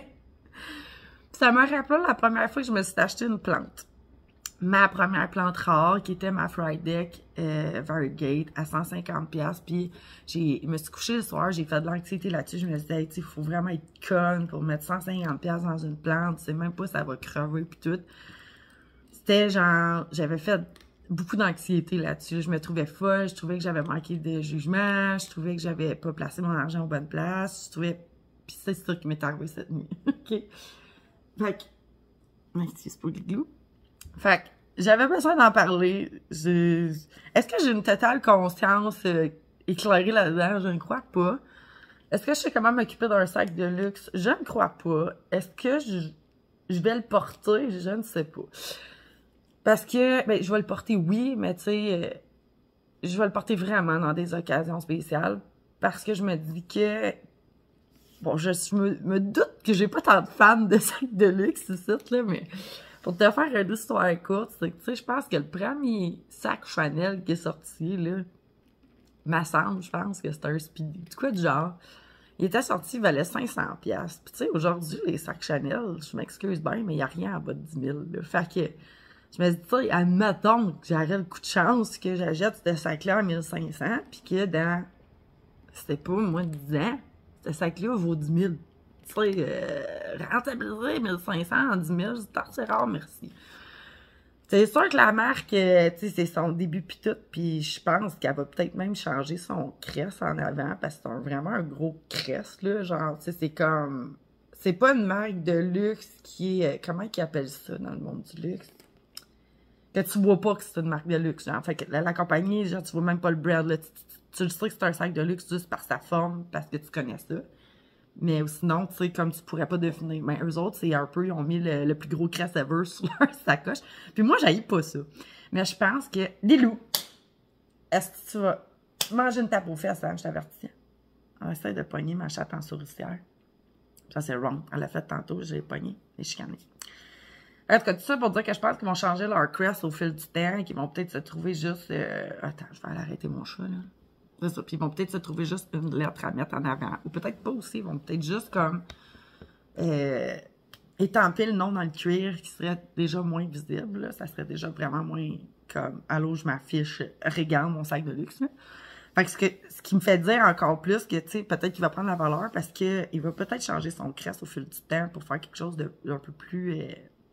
Ça m'a rappelé la première fois que je me suis acheté une plante. Ma première plante rare, qui était ma Frydek euh, Variegate, à cent cinquante piastres. Puis, je me suis couchée le soir, j'ai fait de l'anxiété là-dessus. Je me suis dit, hey, il faut vraiment être conne pour mettre cent cinquante piastres dans une plante. Tu sais même pas ça va crever, puis tout. C'était genre, j'avais fait beaucoup d'anxiété là-dessus. Je me trouvais folle, je trouvais que j'avais manqué de jugement, je trouvais que j'avais pas placé mon argent aux bonnes places. Je trouvais... Puis c'est ça qui m'est arrivé cette nuit. OK? Fait que... Merci, c'est pas le glou. Fait que j'avais besoin d'en parler. Je... Est-ce que j'ai une totale conscience euh, éclairée là-dedans? Je ne crois pas. Est-ce que je sais comment m'occuper d'un sac de luxe? Je ne crois pas. Est-ce que je... je vais le porter? Je ne sais pas. Parce que, ben, je vais le porter, oui, mais tu sais, euh, je vais le porter vraiment dans des occasions spéciales. Parce que je me dis que... Bon, je, je me, me doute que j'ai pas tant de fans de sacs de luxe ici, là, mais... Pour te faire une histoire courte, c'est que, tu sais, je pense que le premier sac Chanel qui est sorti, là, ma semble, je pense que c'était un Speedy. Du quoi du genre, il était sorti, il valait cinq cents piastres. Puis, tu sais, aujourd'hui, les sacs Chanel, je m'excuse bien, mais il n'y a rien en bas de dix mille, là. Fait que, Je me dis, tu sais, admettons que j'aurais le coup de chance que j'achète ce sac-là à mille cinq cents, puis que dans, c'était pas, moi, dix ans, ce sac-là vaut dix mille. Tu sais, euh, rentabiliser mille cinq cents en dix mille, c'est assez rare, merci. C'est sûr que la marque, tu sais, c'est son début pis tout, puis je pense qu'elle va peut-être même changer son crest en avant, parce que c'est un, vraiment un gros crest, là, genre, tu sais, c'est comme... C'est pas une marque de luxe qui est... Comment ils appellent ça dans le monde du luxe? Que tu vois pas que c'est une marque de luxe, genre, fait que la, la compagnie, genre, tu vois même pas le brand, là, tu, tu, tu le sais que c'est un sac de luxe juste par sa forme, parce que tu connais ça. Mais sinon, tu sais, comme tu pourrais pas deviner. Mais eux autres, c'est un peu, ils ont mis le, le plus gros crest ever sur leur sacoche. Puis moi, j'haïs pas ça. Mais je pense que... Lilou, est-ce que tu vas manger une tape aux fesses, hein, je t'avertis? On essaie de pogner ma chatte en souricière. Ça, c'est wrong. Elle l'a fait tantôt, j'ai pogné et chicané. En tout cas, tout ça pour dire que je pense qu'ils vont changer leur crest au fil du temps et qu'ils vont peut-être se trouver juste... Euh... Attends, je vais aller arrêter mon chat, là. C'est ça. Puis ils vont peut-être se trouver juste une lettre à mettre en avant. Ou peut-être pas aussi. Ils vont peut-être juste comme euh, étamper le nom dans le cuir qui serait déjà moins visible. Là. Ça serait déjà vraiment moins comme « Allô, je m'affiche, regarde mon sac de luxe. » Fait que ce, que ce qui me fait dire encore plus que, tu sais, peut-être qu'il va prendre la valeur parce qu'il va peut-être changer son crest au fil du temps pour faire quelque chose d'un peu plus euh,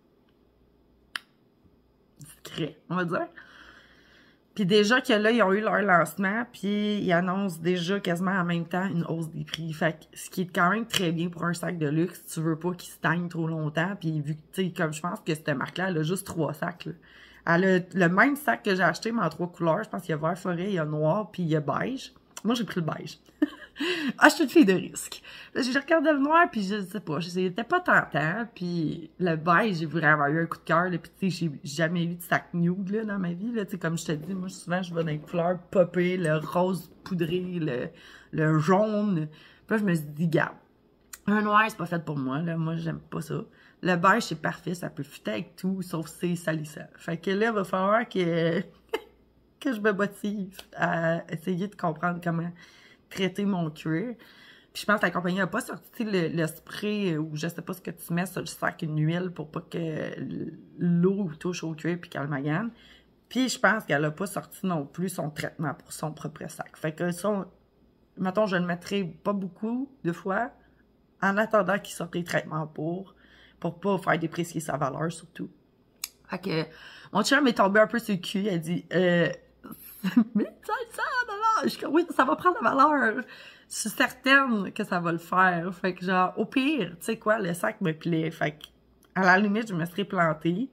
discret, on va dire. Puis déjà que là, ils ont eu leur lancement, puis ils annoncent déjà quasiment en même temps une hausse des prix. Fait que ce qui est quand même très bien pour un sac de luxe, tu veux pas qu'il stagne trop longtemps. Puis vu que, tu sais, comme je pense que cette marque-là, elle a juste trois sacs, là. Elle a le même sac que j'ai acheté, mais en trois couleurs. Je pense qu'il y a vert forêt, il y a noir, puis il y a beige. Moi, j'ai pris le beige. Ah, je suis une fille de risque. J'ai regardé le noir, puis je sais pas, c'était pas tentant. Puis le beige, j'ai vraiment eu un coup de cœur. Puis tu sais, j'ai jamais eu de sac nude là, dans ma vie. Là, comme je te dis, moi, souvent, je vais dans les couleurs popées, le rose poudré, le, le jaune. Puis là, je me suis dit, garde, un noir, c'est pas fait pour moi. Là. Moi, j'aime pas ça. Le beige, c'est parfait, ça peut fuiter avec tout, sauf c'est salissant. Fait que là, il va falloir que, que je me motive à essayer de comprendre comment traiter mon cuir. Puis je pense que la compagnie n'a pas sorti le, le spray ou je sais pas ce que tu mets sur le sac, une huile pour pas que l'eau touche au cuir puis qu'elle magane. Puis je pense qu'elle n'a pas sorti non plus son traitement pour son propre sac. Fait que ça, mettons, je le mettrai pas beaucoup de fois en attendant qu'il sorte les traitements pour, pour pas faire déprécier sa valeur surtout. Fait que mon chum est tombé un peu sur le cul, elle dit euh, mille cinq cents dollars! Je suis comme, oui, ça va prendre la valeur. Je suis certaine que ça va le faire. Fait que genre, au pire, tu sais quoi, le sac me plaît. Fait que, à la limite, je me serais plantée.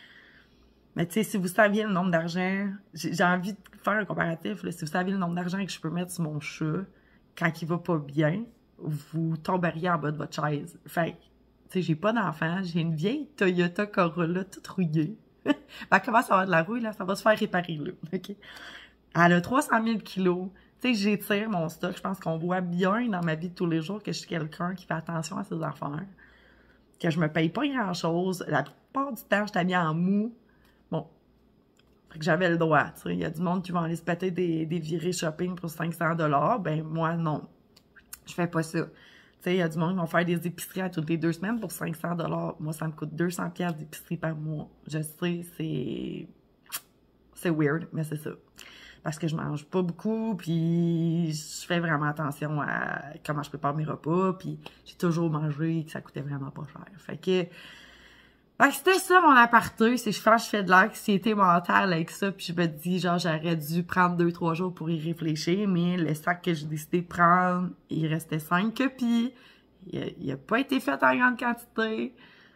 Mais tu sais, si vous saviez le nombre d'argent, j'ai envie de faire un comparatif, là, si vous saviez le nombre d'argent que je peux mettre sur mon chat quand il va pas bien, vous tomberiez en bas de votre chaise. Fait que, tu sais, j'ai pas d'enfant, j'ai une vieille Toyota Corolla toute rouillée. Elle commence à avoir de la rouille, là, ça va se faire réparer, là, OK? Elle a trois cent mille kilos. Tu sais, j'étire mon stock. Je pense qu'on voit bien dans ma vie de tous les jours que je suis quelqu'un qui fait attention à ses affaires. Que je me paye pas grand-chose. La plupart du temps, je suis habillée en mou. Bon. Fait que j'avais le droit, tu sais. Il y a du monde qui va aller se péter des, des virées shopping pour cinq cents dollars. Ben, moi, non. Je fais pas ça. Tu sais, il y a du monde qui vont faire des épiceries à toutes les deux semaines pour cinq cents dollars. Moi, ça me coûte deux cents dollars d'épicerie par mois. Je sais, c'est... C'est weird, mais c'est ça. Parce que je mange pas beaucoup, puis je fais vraiment attention à comment je prépare mes repas, puis j'ai toujours mangé que ça coûtait vraiment pas cher. Fait que, fait que c'était ça mon aparté, c'est je pense que je fais de l'anxiété mentale avec ça, puis je me dis genre j'aurais dû prendre deux trois jours pour y réfléchir, mais le sac que j'ai décidé de prendre, il restait cinq copies, il a, il a pas été fait en grande quantité,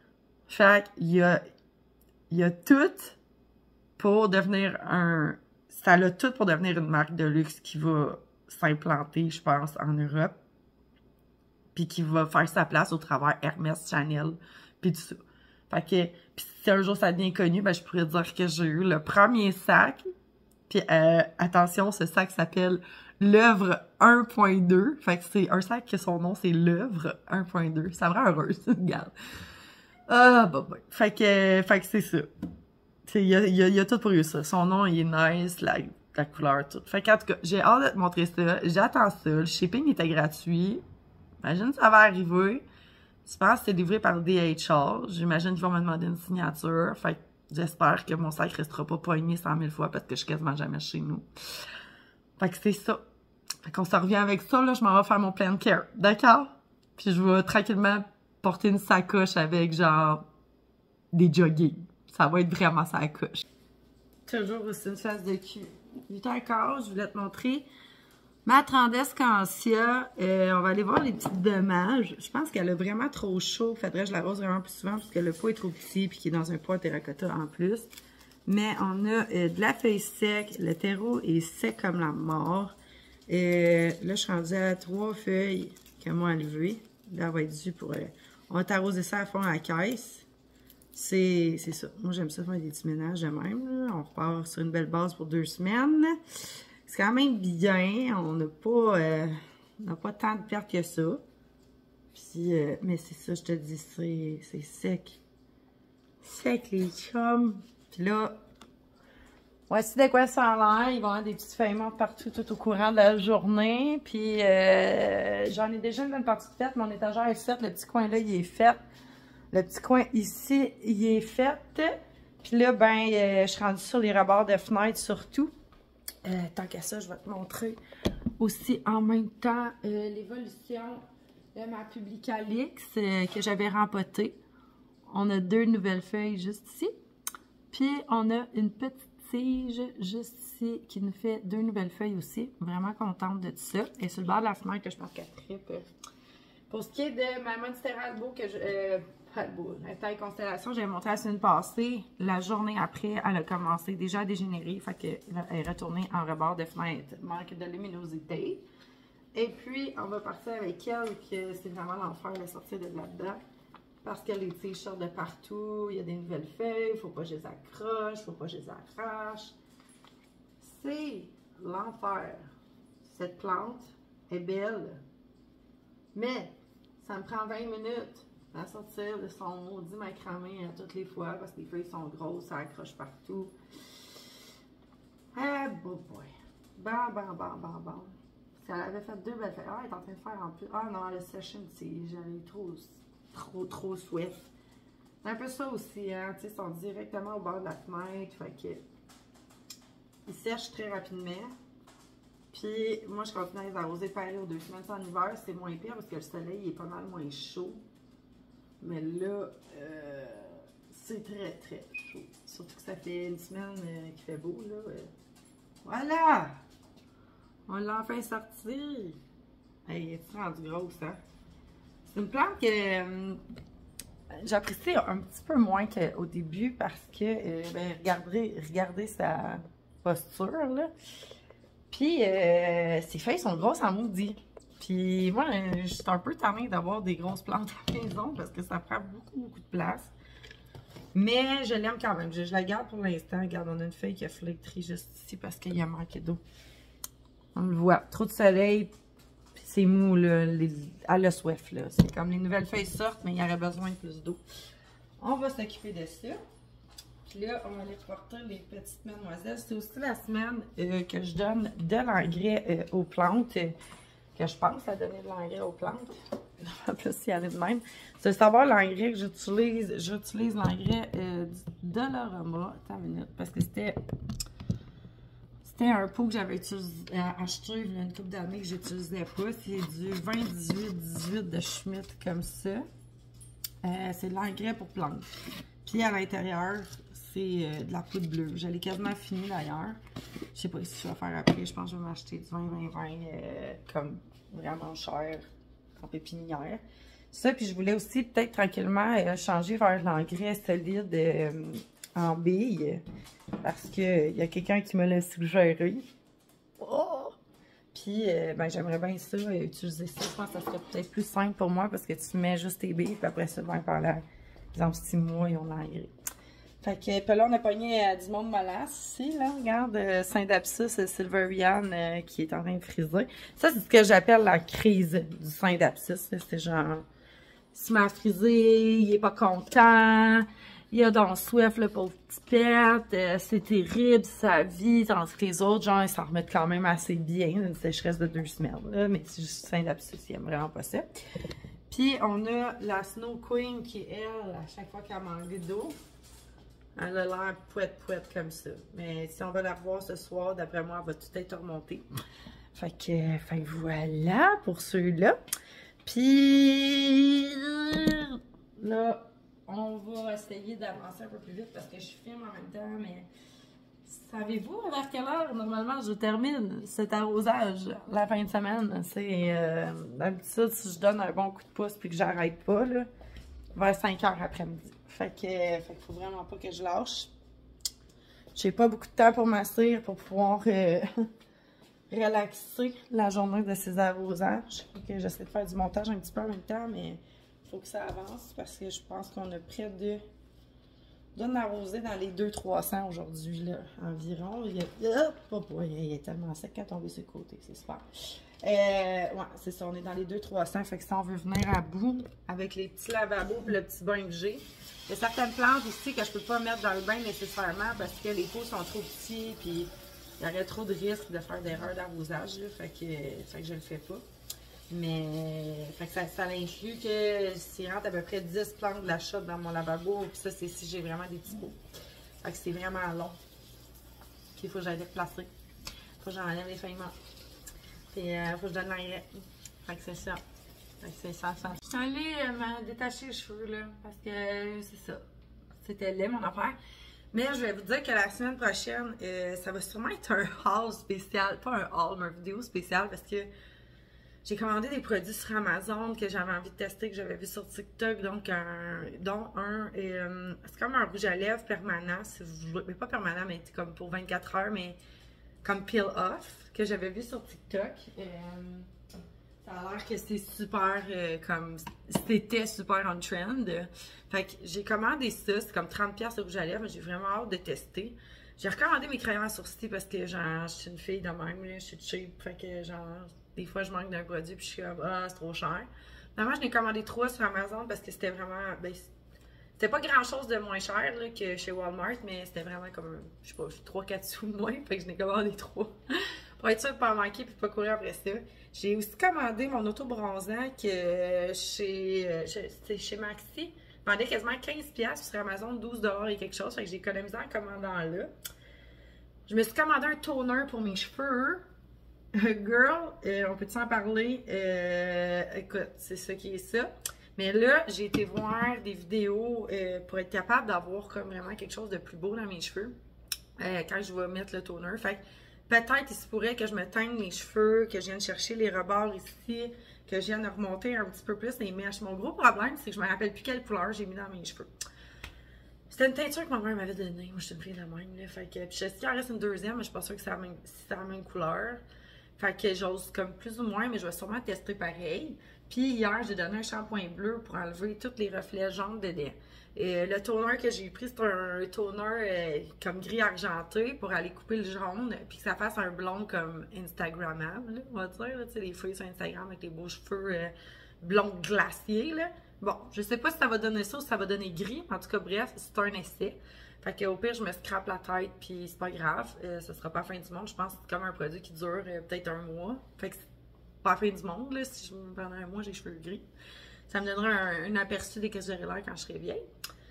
fait qu'il y a, il y a tout pour devenir un... Ça a tout pour devenir une marque de luxe qui va s'implanter, je pense, en Europe. Puis qui va faire sa place au travers Hermès, Chanel, puis tout ça. Fait que, puis si un jour ça devient connu, ben je pourrais dire que j'ai eu le premier sac. Puis euh, attention, ce sac s'appelle l'œuvre un point deux. Fait que c'est un sac que son nom, c'est l'œuvre un point deux. Ça me rend heureuse, regarde. Ah, bah, bah. Fait que, fait que c'est ça. Il y a, y, a, y a tout pour eux, ça. Son nom, il est nice, la, la couleur, tout. Fait qu'en tout cas, j'ai hâte de te montrer ça. J'attends ça. Le shipping était gratuit. Imagine ça va arriver. Je pense que c'est livré par D H L. J'imagine qu'ils vont me demander une signature. Fait j'espère que mon sac restera pas poigné cent mille fois parce que je suis quasiment jamais chez nous. Fait que c'est ça. Fait qu'on se revient avec ça, là, je m'en vais faire mon plan care. D'accord? Puis je vais tranquillement porter une sacoche avec, genre, des jogging. Ça va être vraiment sacoche. Toujours aussi une face de cul. huit heures quinze, je voulais te montrer ma Trandescantia. Euh, on va aller voir les petites dommages. Je pense qu'elle a vraiment trop chaud. Faudrait que je l'arrose vraiment plus souvent parce que le pot est trop petit puis qu'il est dans un pot terracotta en plus. Mais on a euh, de la feuille sec. Le terreau est sec comme la mort. Euh, là, je suis rendue à trois feuilles que moi enlever. Là, elle va être due pour... Euh, on va t'arroser ça à fond à la caisse. C'est ça. Moi, j'aime ça faire des petits ménages de même. Là. On repart sur une belle base pour deux semaines. C'est quand même bien. On n'a pas, euh, on n'a pas tant de pertes que ça. Puis, euh, mais c'est ça, je te dis, c'est sec. Sec, les chums. Puis là, voici de quoi ça a l'air. Il va y avoir des petites feuilles mortes partout tout au courant de la journée. Puis, euh, j'en ai déjà une bonne partie de faite. Mon étagère est faite. Le petit coin là, il est fait. Le petit coin ici, il est fait. Puis là, ben, euh, je suis rendue sur les rebords de fenêtre surtout. Euh, tant qu'à ça, je vais te montrer aussi en même temps euh, l'évolution de ma Publicalix euh, que j'avais rempotée. On a deux nouvelles feuilles juste ici. Puis on a une petite tige juste ici qui nous fait deux nouvelles feuilles aussi. Vraiment contente de tout ça. Et sur le bord de la fenêtre, je pense qu'elle tripe. Pour ce qui est de ma Monstera Albo, que je... Euh, Albo, la taille constellation, j'avais montré la semaine passée. La journée après, elle a commencé déjà à dégénérer. Fait qu'elle est retournée en rebord de fenêtre. Manque de luminosité. Et puis, on va partir avec elle, que c'est vraiment l'enfer de sortir de là-dedans. Parce que les tiges sortent de partout. Il y a des nouvelles feuilles. Il ne faut pas que je les accroche. Il ne faut pas que je les arrache. C'est l'enfer. Cette plante est belle. Mais, ça me prend vingt minutes à sortir de son maudit macramé à toutes les fois parce que les feuilles sont grosses, ça accroche partout. Ah, bon boy. Bam, bam, bam, bam, bam. Si elle avait fait deux belles feuilles. Ah, elle est en train de faire en plus. Ah non, elle a séché une tige. J'en ai trop, trop, trop swift. C'est un peu ça aussi, hein. Tu sais, ils sont directement au bord de la fenêtre. Fait que. Ils sèchent très rapidement. Puis, moi, je continue à les arroser pareil aux deux semaines. En hiver, c'est moins pire parce que le soleil est pas mal moins chaud. Mais là, euh, c'est très, très chaud. Surtout que ça fait une semaine euh, qu'il fait beau, là. Euh. Voilà! On l'a enfin sorti! Elle est rendue grosse, hein? C'est une plante que euh, j'apprécie un petit peu moins qu'au début parce que, euh, ben, regardez, regardez sa posture, là. Puis, euh, ses feuilles sont grosses en maudit. Puis moi, je suis un peu tannée d'avoir des grosses plantes à la maison parce que ça prend beaucoup, beaucoup de place. Mais je l'aime quand même. Je, je la garde pour l'instant. Regarde, on a une feuille qui a flétri juste ici parce qu'il y a manqué d'eau. On le voit. Trop de soleil, puis c'est mou, là. Les, elle a soif, là. C'est comme les nouvelles feuilles sortent, mais il y aurait besoin de plus d'eau. On va s'occuper de ça. Puis là, on va aller porter les petites mademoiselles. C'est aussi la semaine euh, que je donne de l'engrais euh, aux plantes. Euh, que je pense à donner de l'engrais aux plantes. En plus, il y en a de même. C'est savoir l'engrais que j'utilise. J'utilise l'engrais euh, Dollarama. Attends une minute, parce que c'était c'était un pot que j'avais acheté il y a une couple d'années que j'utilisais pas. C'est du vingt dix-huit dix-huit de Schmidt comme ça. Euh, c'est de l'engrais pour plantes. Puis à l'intérieur, c'est euh, de la poudre bleue. Je l'ai quasiment fini d'ailleurs. Je sais pas si je vais faire après. Je pense que je vais m'acheter du vingt vingt vingt euh, comme vraiment cher en pépinière. Ça, puis je voulais aussi peut-être tranquillement euh, changer vers l'engrais solide euh, en bille. Parce qu'il y a quelqu'un qui me l'a suggéré. Oh! Puis, euh, ben, j'aimerais bien ça, euh, utiliser ça. Je pense que ça serait peut-être plus simple pour moi parce que tu mets juste tes billes, puis après ça, ben, par là, par exemple, six mois, ils ont l'engrais. Fait que, puis là, on a pogné euh, du monde molasse ici, là. Regarde, euh, Saint-Dapsus, euh, Silverian euh, qui est en train de friser. Ça, c'est ce que j'appelle la crise du Saint-Dapsus. C'est genre, il m'a frisé, il est pas content, il a dans soif, le pauvre petit pet, euh, c'est terrible sa vie, tandis que les autres, genre, ils s'en remettent quand même assez bien, une sécheresse de deux semaines, là. Mais c'est juste Saint-Dapsus, il aime vraiment pas ça. Puis, on a la Snow Queen qui, elle, à chaque fois qu'elle manque d'eau, Elle a l'air pouette-pouette comme ça. Mais si on va la revoir ce soir, d'après moi, elle va tout être remontée. Fait que, fait que voilà pour ceux-là. Puis là, on va essayer d'avancer un peu plus vite parce que je filme en même temps, mais savez-vous vers quelle heure normalement je termine cet arrosage la fin de semaine? C'est euh, d'habitude si je donne un bon coup de pouce puis que j'arrête pas, là, vers cinq heures après-midi. Fait que, fait qu'il faut vraiment pas que je lâche. J'ai pas beaucoup de temps pour m'asseoir pour pouvoir euh, relaxer la journée de ces arrosages. Fait que j'essaie de faire du montage un petit peu en même temps, mais il faut que ça avance parce que je pense qu'on a près de d'en arroser dans les deux à trois cents aujourd'hui, là, environ. Il, y a, hop, oh boy, il est tellement sec qu'à tomber sur le côté, c'est super. Euh, ouais, c'est ça, on est dans les deux à trois cents, fait que si on veut venir à bout avec les petits lavabos et le petit bain que j'ai. Il y a certaines plantes ici que je peux pas mettre dans le bain nécessairement parce que les pots sont trop petits, puis il y aurait trop de risques de faire d'erreurs d'arrosage, fait que, fait que je le fais pas. Mais fait que ça, ça inclut que s'il rentre à peu près dix plantes de la shot dans mon lavabo, puis ça c'est si j'ai vraiment des petits pots. Fait que c'est vraiment long. Puis il faut que j'aille les replacer. Faut que j'enlève les feuilles mortes. Puis il euh, faut que je donne l'engrais. Fait que c'est ça. Fait que c'est ça, ça. Je suis allée euh, me détacher les cheveux là, parce que euh, c'est ça. C'était laid mon affaire. Mais je vais vous dire que la semaine prochaine, euh, ça va sûrement être un haul spécial. Pas un haul, mais une vidéo spéciale parce que j'ai commandé des produits sur Amazon que j'avais envie de tester, que j'avais vu sur TikTok, donc un, dont un, euh, c'est comme un rouge à lèvres permanent, si vous voulez, mais pas permanent, mais comme pour vingt-quatre heures, mais comme peel off, que j'avais vu sur TikTok. Euh, ça a l'air que c'est super, euh, comme, c'était super on trend. Fait que j'ai commandé ça, c'est comme trente dollars le rouge à lèvres, j'ai vraiment hâte de tester. J'ai recommandé mes crayons à sourcils parce que, genre, je suis une fille de même, là, je suis cheap, fait que, genre, des fois, je manque d'un produit puis je suis comme, ah, c'est trop cher. Finalement, je n'ai commandé trois sur Amazon parce que c'était vraiment, ben, c'était pas grand chose de moins cher là, que chez Walmart, mais c'était vraiment comme, je sais pas, trois quatre sous de moins, fait que je n'ai commandé trois. Pour être sûr de pas en manquer puis de pas courir après ça. J'ai aussi commandé mon auto-bronzant que chez, chez, chez Maxi. Je vendais quasiment quinze dollars sur Amazon, douze dollars et quelque chose, fait que j'ai économisé en commandant là. Je me suis commandé un toner pour mes cheveux. Girl, euh, on peut-tu en parler? Euh, écoute, c'est ça qui est ça. Mais là, j'ai été voir des vidéos euh, pour être capable d'avoir comme vraiment quelque chose de plus beau dans mes cheveux euh, quand je vais mettre le toner. Fait que peut-être il se pourrait que je me teigne mes cheveux, que je vienne chercher les rebords ici, que je vienne remonter un petit peu plus les mèches. Mon gros problème, c'est que je me rappelle plus quelle couleur j'ai mis dans mes cheveux. C'était une teinture que ma mère m'avait donnée. Moi, je suis une fille de même. Là. Fait que, puis je sais qu'il en reste une deuxième, mais je suis pas sûre que c'est la même, c'est la même couleur. Fait que j'ose comme plus ou moins, mais je vais sûrement tester pareil. Puis hier, j'ai donné un shampoing bleu pour enlever tous les reflets jaunes dedans. Et le toner que j'ai pris, c'est un toner euh, comme gris argenté pour aller couper le jaune, puis que ça fasse un blond comme Instagrammable, là, on va dire. Tu sais, les filles sur Instagram avec les beaux cheveux euh, blonds glaciers. Là. Bon, je sais pas si ça va donner ça ou si ça va donner gris. En tout cas, bref, c'est un essai. Fait qu'au pire, je me scrape la tête, puis c'est pas grave. Euh, ce sera pas la fin du monde. Je pense que c'est comme un produit qui dure euh, peut-être un mois. Fait que c'est pas la fin du monde, là. Si je, pendant un mois, j'ai les cheveux gris. Ça me donnera un, un aperçu de ce que j'aurai l'air quand je serai vieille.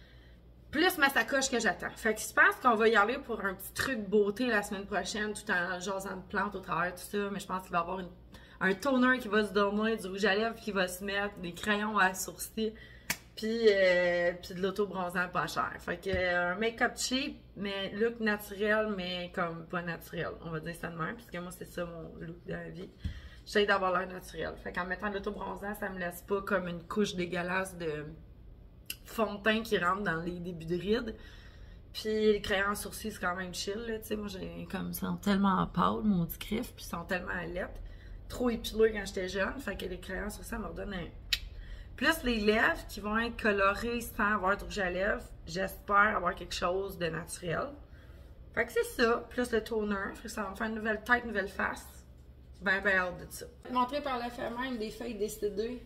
Plus ma sacoche que j'attends. Fait que je pense qu'on va y aller pour un petit truc beauté la semaine prochaine, tout en jasant de plantes au travers, tout ça. Mais je pense qu'il va y avoir une, un toner qui va se donner, du rouge à lèvres qui va se mettre, des crayons à sourcils. Puis, euh, puis de l'auto-bronzant pas cher. Fait que euh, un make-up cheap, mais look naturel, mais comme pas naturel. On va dire ça de même, parce que moi, c'est ça mon look de la vie. J'essaie d'avoir l'air naturel. Fait qu'en mettant de l'auto-bronzant, ça me laisse pas comme une couche dégueulasse de fond de teint qui rentre dans les débuts de rides. Puis les crayons sourcils, c'est quand même chill, là. Tu sais, moi, j'ai comme, ils sont tellement pâles, mon petit griffe, puis ils sont tellement alettes. Trop épileux quand j'étais jeune. Fait que les crayons sourcils, ça me redonne un... Plus les lèvres qui vont être colorées sans avoir de rouge à lèvres. J'espère avoir quelque chose de naturel. Fait que c'est ça. Plus le toner. Fait que ça va me faire une nouvelle tête, une nouvelle face. Ben, ben hâte de ça. Montré par la fait même des feuilles décidées.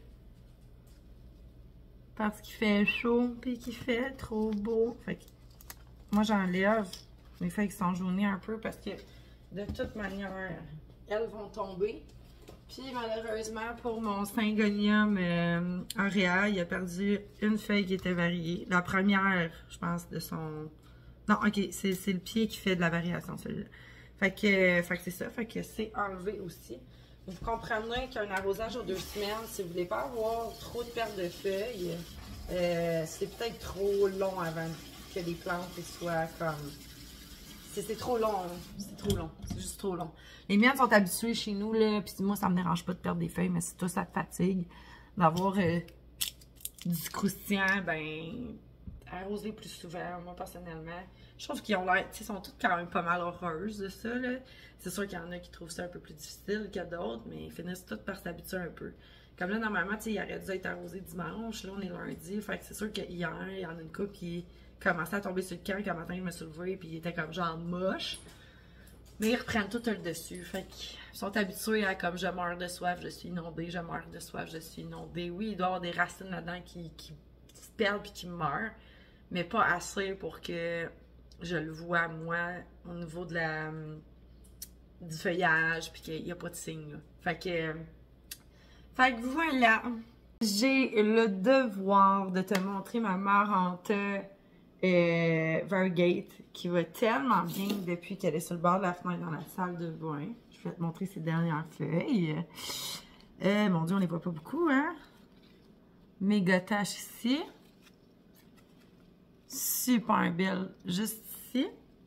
Parce qu'il fait chaud puis qu'il fait trop beau. Fait que moi j'enlève les feuilles qui sont jaunies un peu parce que de toute manière, elles vont tomber. Puis malheureusement pour mon Syngonium euh, auréa, il a perdu une feuille qui était variée. La première, je pense, de son Non, ok, c'est le pied qui fait de la variation, celui-là. Fait que, fait que c'est ça, fait que c'est enlevé aussi. Vous comprenez qu'un arrosage aux deux semaines, si vous voulez pas avoir trop de pertes de feuilles, euh, c'est peut-être trop long avant que les plantes soient comme... C'est trop long, hein. C'est trop long, c'est juste trop long. Les miennes sont habituées chez nous, là, puis moi, ça me dérange pas de perdre des feuilles, mais si toi, ça te fatigue d'avoir euh, du croustillant, ben, arroser plus souvent, moi, personnellement. Je trouve qu'ils ont l'air, tu sais, sont toutes quand même pas mal heureuses de ça, là. C'est sûr qu'il y en a qui trouvent ça un peu plus difficile que d'autres, mais ils finissent toutes par s'habituer un peu. Comme là, normalement, tu sais, il aurait dû être arrosé dimanche, là, on est lundi, fait que c'est sûr qu'hier, il y en a une couple qui commençait à tomber sur le camp, qu'un matin, je me suis levée, puis il était comme genre moche. Mais ils reprennent tout le dessus, fait qu'ils sont habitués à comme je meurs de soif, je suis inondée, je meurs de soif, je suis inondée. Oui, il doit y avoir des racines là-dedans qui, qui se perdent puis qui meurent, mais pas assez pour que je le vois, moi, au niveau de la du feuillage, puis qu'il n'y a pas de signe, là. Fait que... Fait que voilà! J'ai le devoir de te montrer ma Maranta euh, Varigate qui va tellement bien depuis qu'elle est sur le bord de la fenêtre dans la salle de bain. Je vais te montrer ses dernières feuilles. Euh, mon Dieu, on les voit pas beaucoup, hein? Méga tache ici. Super belle juste ici.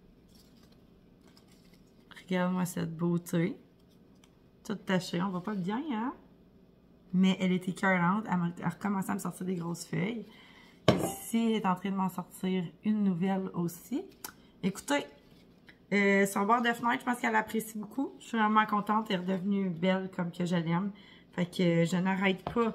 Regarde-moi cette beauté. Toute tachée, on voit pas bien, hein? Mais elle était écœurante. Elle a recommencé à me sortir des grosses feuilles. Ici, elle est en train de m'en sortir une nouvelle aussi. Écoutez, euh, son bord de fenêtre, je pense qu'elle apprécie beaucoup. Je suis vraiment contente. Elle est redevenue belle comme que je l'aime. Fait que je n'arrête pas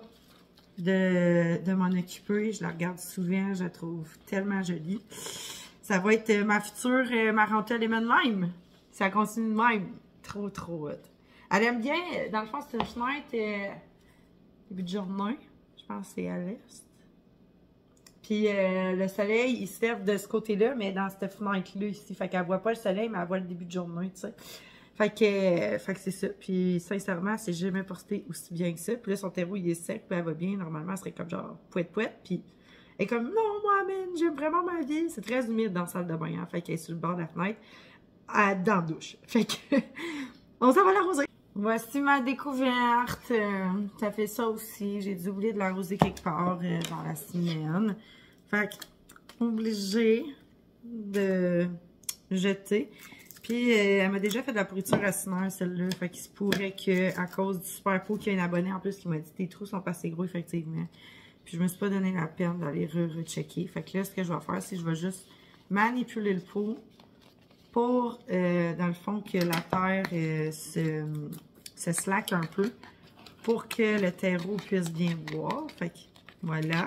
de, de m'en occuper. Je la regarde souvent. Je la trouve tellement jolie. Ça va être ma future euh, Maranta Lemon Lime. Ça continue de même. Trop, trop hot. Elle aime bien, dans le fond, c'est une fenêtre euh, début de journée. Je pense que c'est à l'est. Puis euh, le soleil, il se lève de ce côté-là, mais dans cette fenêtre-là ici. Fait qu'elle voit pas le soleil, mais elle voit le début de journée, tu sais. Fait que, euh, fait que c'est ça. Puis sincèrement, c'est jamais porté aussi bien que ça. Puis là, son terreau, il est sec, puis elle va bien. Normalement, elle serait comme genre pouette-pouette. Puis elle est comme, non, moi, man, j'aime vraiment ma vie. C'est très humide dans la salle de bain, hein. Fait qu'elle est sur le bord de la fenêtre, à, dans la douche. Fait que, on s'en va l'arroser. Voici ma découverte. Euh, ça fait ça aussi. J'ai dû oublier de l'arroser quelque part euh, dans la semaine. Fait que, obligée de jeter. Puis, euh, elle m'a déjà fait de la pourriture racinaire, celle-là. Fait qu'il se pourrait qu'à cause du super pot qu'il y a un abonné en plus qui m'a dit tes trous sont pas assez gros, effectivement. Puis, je me suis pas donné la peine d'aller re-rechecker. Fait que là, ce que je vais faire, c'est que je vais juste manipuler le pot pour, euh, dans le fond, que la terre euh, se, se slack un peu pour que le terreau puisse bien boire. Fait que, voilà.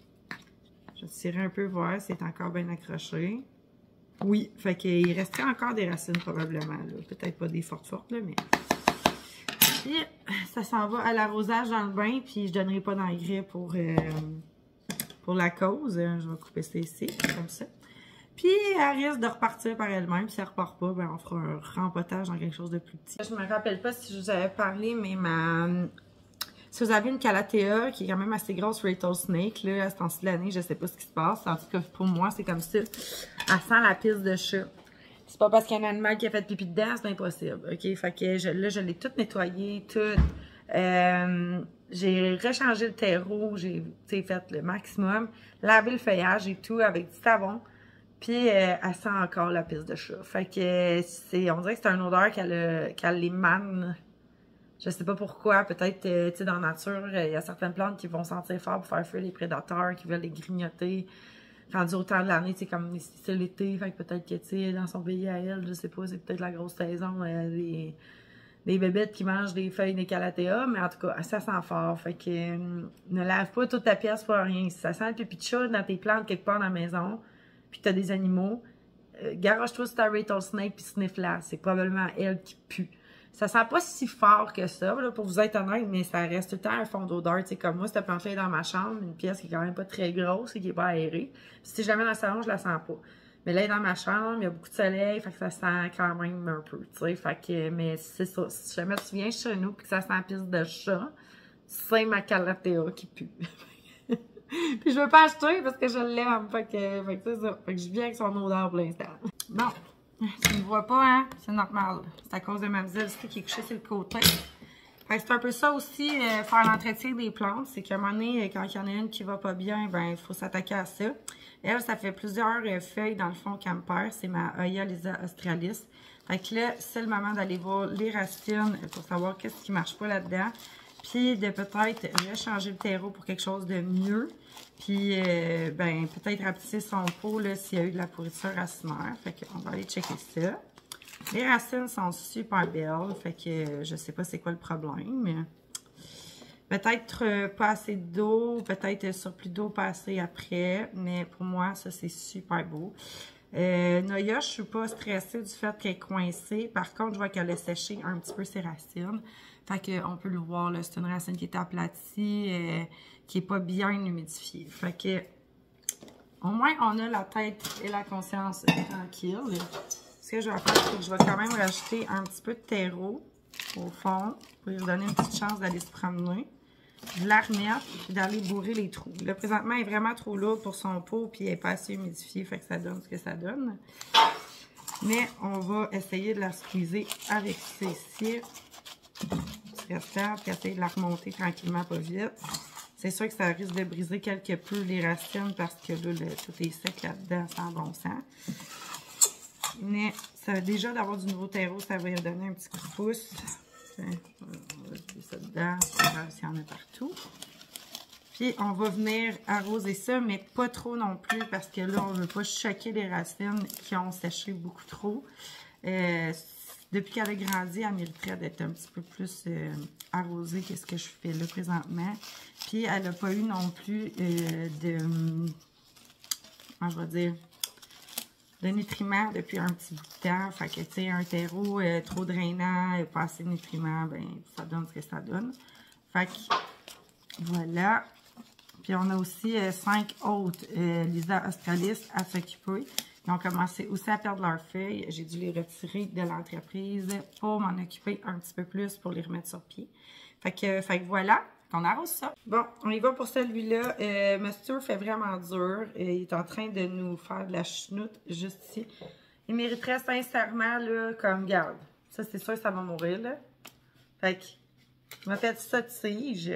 Je vais tirer un peu, voir si c'est encore bien accroché. Oui, fait qu'il resterait encore des racines probablement, là. Peut-être pas des fortes fortes, là, mais... Puis, ça s'en va à l'arrosage dans le bain, puis je donnerai pas d'engrais pour, euh, pour la cause. Je vais couper ça ici, comme ça. Puis, elle risque de repartir par elle-même. Si elle repart pas, ben, on fera un rempotage dans quelque chose de plus petit. Je me rappelle pas si je vous avais parlé, mais ma... Si vous avez une Calathea qui est quand même assez grosse rattlesnake, là, à ce temps-ci de l'année, je sais pas ce qui se passe. En tout cas, pour moi, c'est comme ça. Elle sent la pisse de chat. C'est pas parce qu'il y a un animal qui a fait pipi dedans, c'est impossible. OK? Fait que je, là, je l'ai toute nettoyée, toute. Euh, j'ai rechangé le terreau, j'ai fait le maximum. Lavé le feuillage et tout avec du savon. Puis, euh, elle sent encore la pisse de chat. Fait que c'est, on dirait que c'est une odeur qu'elle qu'elle émane. Je sais pas pourquoi. Peut-être, euh, tu sais, dans la nature, il euh, y a certaines plantes qui vont sentir fort pour faire fuir les prédateurs, qui veulent les grignoter. Rendu au temps de l'année, tu sais, comme c'est l'été, fait que peut-être que, tu sais, dans son pays à elle, je sais pas, c'est peut-être la grosse saison, euh, des, des bébêtes qui mangent des feuilles des Calathea, mais en tout cas, ça sent fort. Fait que, euh, ne lave pas toute ta pièce pour rien. Si ça sent le pipi de chat dans tes plantes quelque part dans la maison, puis t'as des animaux, euh, garage-toi sur ta rattlesnake puis sniff-la. C'est probablement elle qui pue. Ça sent pas si fort que ça, là, pour vous être honnête, mais ça reste tout le temps un fond d'odeur. Tu sais, comme moi, cette plante-là est dans ma chambre, une pièce qui est quand même pas très grosse et qui est pas aérée. Puis si jamais dans le salon, je la sens pas. Mais là, elle est dans ma chambre, il y a beaucoup de soleil, fait que ça sent quand même un peu, tu sais. Fait que, mais c'est ça. Si jamais tu viens chez nous et que ça sent la piste de chat, c'est ma Calathea qui pue. Puis je veux pas acheter parce que je l'aime. Fait que, fait que c'est ça. Fait que je viens avec son odeur pour l'instant. Bon, tu ne vois pas, hein? C'est normal. C'est à cause de Mamzelle aussi qui est couchée sur le côté. Fait que c'est un peu ça aussi, euh, faire l'entretien des plantes. C'est qu'à un moment donné, quand il y en a une qui va pas bien, ben il faut s'attaquer à ça. Elle, ça fait plusieurs euh, feuilles dans le fond qu'elle me perd. C'est ma Oyalisa australis. Fait que là, c'est le moment d'aller voir les racines pour savoir qu'est-ce qui marche pas là-dedans. Puis de peut-être rechanger le terreau pour quelque chose de mieux. Puis, euh, ben, peut-être rapetisser son pot s'il y a eu de la pourriture racinaire. Fait qu'on va aller checker ça. Les racines sont super belles. Fait que euh, je sais pas c'est quoi le problème. Peut-être euh, pas assez d'eau, peut-être surplus d'eau pas assez après. Mais pour moi, ça, c'est super beau. Euh, Noya, je suis pas stressée du fait qu'elle est coincée. Par contre, je vois qu'elle a séché un petit peu ses racines. Fait qu'on peut le voir, c'est une racine qui est aplatie, euh, qui est pas bien humidifiée. Fait que, au moins, on a la tête et la conscience tranquille. Ce que je vais faire, c'est que je vais quand même rajouter un petit peu de terreau au fond pour lui donner une petite chance d'aller se promener. De la remettre et d'aller bourrer les trous. Là, présentement, elle est vraiment trop lourde pour son pot puis elle n'est pas assez humidifiée, fait que ça donne ce que ça donne. Mais on va essayer de la squeezer avec ceci. Restant, puis essayer de la remonter tranquillement, pas vite. C'est sûr que ça risque de briser quelque peu les racines parce que là, le, tout est sec là-dedans, sans bon sens. Mais ça, déjà d'avoir du nouveau terreau, ça va lui donner un petit coup de pouce. On va jeter ça dedans, s'il y en a partout. Puis on va venir arroser ça, mais pas trop non plus parce que là, on ne veut pas choquer les racines qui ont séché beaucoup trop. Euh, Depuis qu'elle a grandi, elle mériterait d'être un petit peu plus euh, arrosée que ce que je fais là présentement. Puis, elle n'a pas eu non plus euh, de, comment je vais dire, de nutriments depuis un petit bout de temps. Fait que, tu sais, un terreau euh, trop drainant, euh, pas assez de nutriments, ben ça donne ce que ça donne. Fait que, voilà. Puis, on a aussi euh, cinq autres euh, Lisa australis à s'occuper. Ils ont commencé aussi à perdre leurs feuilles. J'ai dû les retirer de l'entreprise pour m'en occuper un petit peu plus pour les remettre sur pied. Fait que, fait que voilà, on arrose ça. Bon, on y va pour celui-là. Euh, Monsieur fait vraiment dur. Euh, il est en train de nous faire de la chenoute juste ici. Il mériterait sincèrement, là, comme garde. Ça, c'est sûr que ça va mourir, là. Fait que, je m'a fait ça de tige.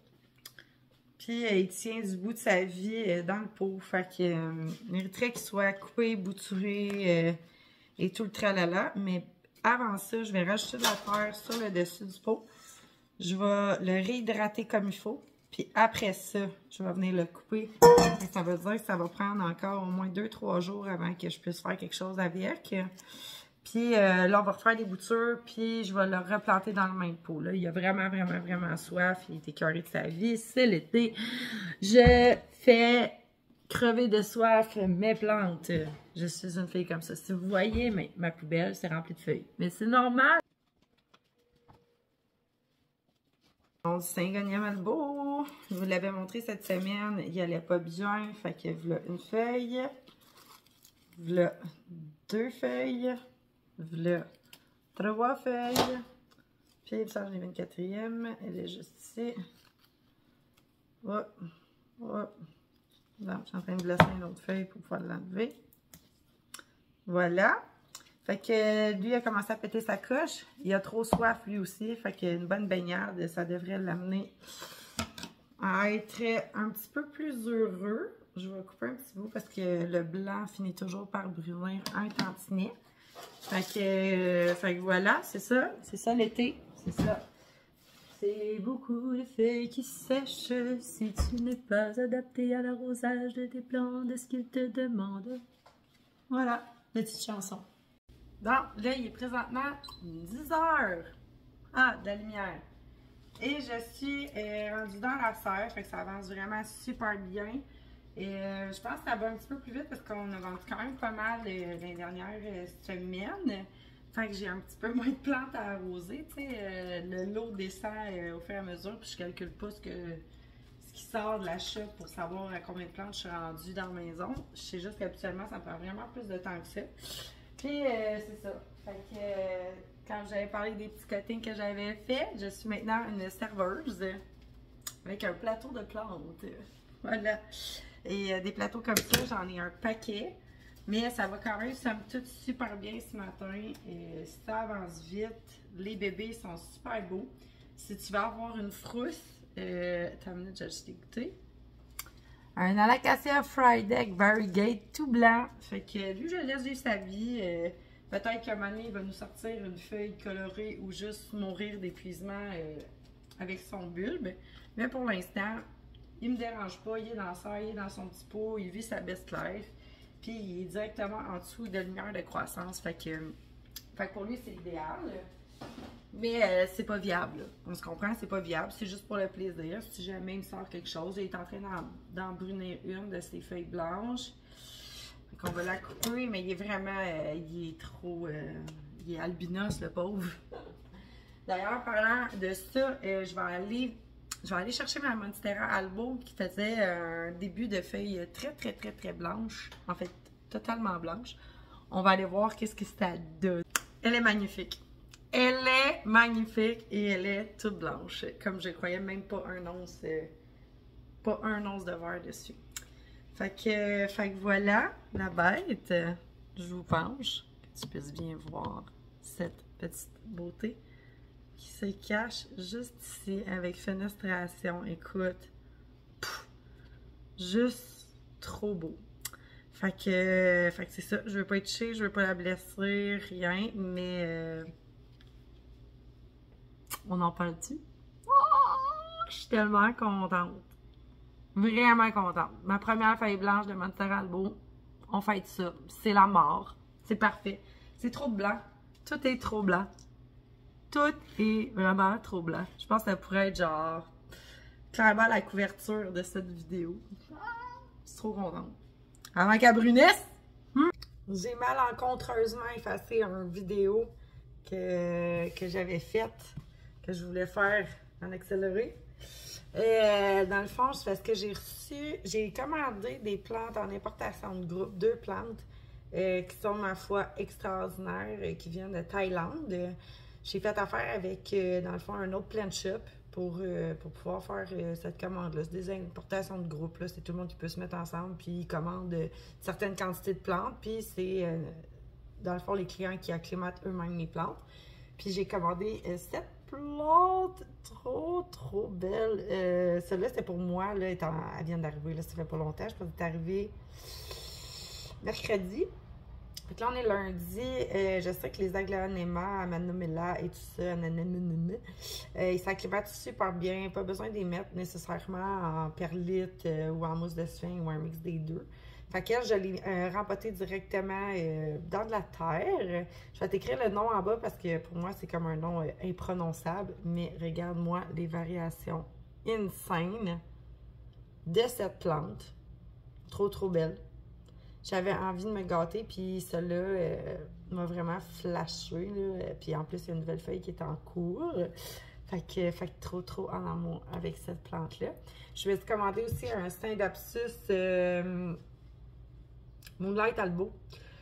Puis, euh, il tient du bout de sa vie euh, dans le pot. Fait que, euh, il mériterait qu'il soit coupé, bouturé euh, et tout le tralala. Mais avant ça, je vais rajouter de la terre sur le dessus du pot. Je vais le réhydrater comme il faut. Puis après ça, je vais venir le couper. Ça veut dire que ça va prendre encore au moins deux trois jours avant que je puisse faire quelque chose avec. Puis euh, là, on va refaire des boutures, puis je vais le replanter dans le même pot. Là, il a vraiment, vraiment, vraiment soif. Il est écœuré de sa vie. C'est l'été. Je fais crever de soif mes plantes. Je suis une fille comme ça. Si vous voyez, mais ma poubelle, c'est rempli de feuilles. Mais c'est normal. On dit Saint-Gonia Malbeau. Je vous l'avais montré cette semaine. Il allait pas bien. Fait que voilà une feuille. Voilà deux feuilles. Voilà trois feuilles. Puis ça, j'en ai une quatrième. Elle est juste ici. Hop. Hop. Bon, je suis en train de blesser une autre feuille pour pouvoir l'enlever. Voilà. Fait que lui a commencé à péter sa coche. Il a trop soif lui aussi. Fait qu'une bonne baignade, ça devrait l'amener à être un petit peu plus heureux. Je vais couper un petit bout parce que le blanc finit toujours par brûler un tantinet. Fait que, euh, fait que voilà, c'est ça. C'est ça l'été. C'est ça. C'est beaucoup de feuilles qui sèchent si tu n'es pas adapté à l'arrosage de tes plantes, de ce qu'ils te demandent. Voilà, petite chanson. Bon, là, il est présentement dix heures. Ah, de la lumière. Et je suis euh, rendue dans la serre, fait que ça avance vraiment super bien. Et euh, je pense que ça va un petit peu plus vite parce qu'on a vendu quand même pas mal euh, les dernières euh, semaines. Fait que j'ai un petit peu moins de plantes à arroser, tu sais. Euh, le lot descend euh, au fur et à mesure, puis je calcule pas ce, que, ce qui sort de l'achat pour savoir à combien de plantes je suis rendue dans la maison. Je sais juste qu'habituellement, ça me prend vraiment plus de temps que ça. Puis, euh, c'est ça. Fait que, euh, quand j'avais parlé des petits cuttings que j'avais fait, je suis maintenant une serveuse avec un plateau de plantes. Voilà. Et euh, des plateaux comme ça, j'en ai un paquet. Mais ça va quand même, somme toute, super bien ce matin. Et ça avance vite. Les bébés sont super beaux. Si tu vas avoir une frousse, euh, t'as une minute, j'ai juste écouté. Un Alacacia Fried Egg Variegate tout blanc. Fait que lui, je le laisse vivre sa vie. Euh, Peut-être qu'à un moment donné, il va nous sortir une feuille colorée ou juste mourir d'épuisement euh, avec son bulbe. Mais pour l'instant, il me dérange pas. Il est dans ça, il est dans son petit pot, il vit sa best life. Puis il est directement en dessous de lumière de croissance. Fait que, fait que pour lui, c'est idéal. Mais euh, c'est pas viable. Là. On se comprend, c'est pas viable. C'est juste pour le plaisir. Si jamais il me sort quelque chose, il est en train d'en brunir une de ses feuilles blanches. On va la couper, mais il est vraiment, euh, il est trop, euh, il est albinos, le pauvre. D'ailleurs, parlant de ça, euh, je vais aller, je vais aller chercher ma Monstera Albo qui faisait un début de feuilles très, très, très, très blanches. En fait, totalement blanches. On va aller voir qu'est-ce que ça donne. Elle est magnifique. Elle est magnifique et elle est toute blanche. Comme je croyais, même pas un once, euh, pas un once de vert dessus. Fait que, fait que voilà, la bête. Je vous penche, que tu puisses bien voir cette petite beauté qui se cache juste ici avec fenestration. Écoute, pff, juste trop beau. Fait que, fait que c'est ça, je veux pas être touchée, je veux pas la blesser, rien, mais euh, on en parle-tu? Oh, je suis tellement contente. Vraiment contente. Ma première feuille blanche de Monstera Albo, on fête ça. C'est la mort. C'est parfait. C'est trop blanc. Tout est trop blanc. Tout est vraiment trop blanc. Je pense que ça pourrait être genre clairement la couverture de cette vidéo. Je suis trop contente. Avant qu'elle brunesse, hmm? J'ai malencontreusement effacé une vidéo que, que j'avais faite, que je voulais faire en accéléré. Euh, dans le fond, c'est parce que j'ai reçu, j'ai commandé des plantes en importation de groupe, deux plantes euh, qui sont, ma foi, extraordinaires, euh, qui viennent de Thaïlande. Euh, j'ai fait affaire avec, euh, dans le fond, un autre plant shop pour, euh, pour pouvoir faire euh, cette commande-là. C'est des importations de groupe, là. C'est tout le monde qui peut se mettre ensemble, puis ils commandent euh, certaines quantités de plantes, puis c'est, euh, dans le fond, les clients qui acclimatent eux-mêmes les plantes. Puis j'ai commandé euh, sept plantes trop, trop belle. Euh, Celle-là, c'était pour moi. Là, étant, elle vient d'arriver. Là, ça fait pas longtemps. Je pense qu'elle est arrivée mercredi. Donc là, on est lundi. Euh, je sais que les aglaonema, amanumella et tout ça, nananana, euh, ils s'acclimatent super bien. Pas besoin de les mettre nécessairement en perlite euh, ou en mousse de suin ou un mix des deux. Fait qu'elle, je l'ai euh, rempoté directement euh, dans de la terre. Je vais t'écrire le nom en bas parce que pour moi, c'est comme un nom euh, imprononçable. Mais regarde-moi les variations insane de cette plante. Trop, trop belle. J'avais envie de me gâter, puis celle-là euh, m'a vraiment flashé. Là. Puis en plus, il y a une nouvelle feuille qui est en cours. Fait que, fait que trop, trop en amour avec cette plante-là. Je vais te commander aussi un Scindapsus euh, Moonlight Albo.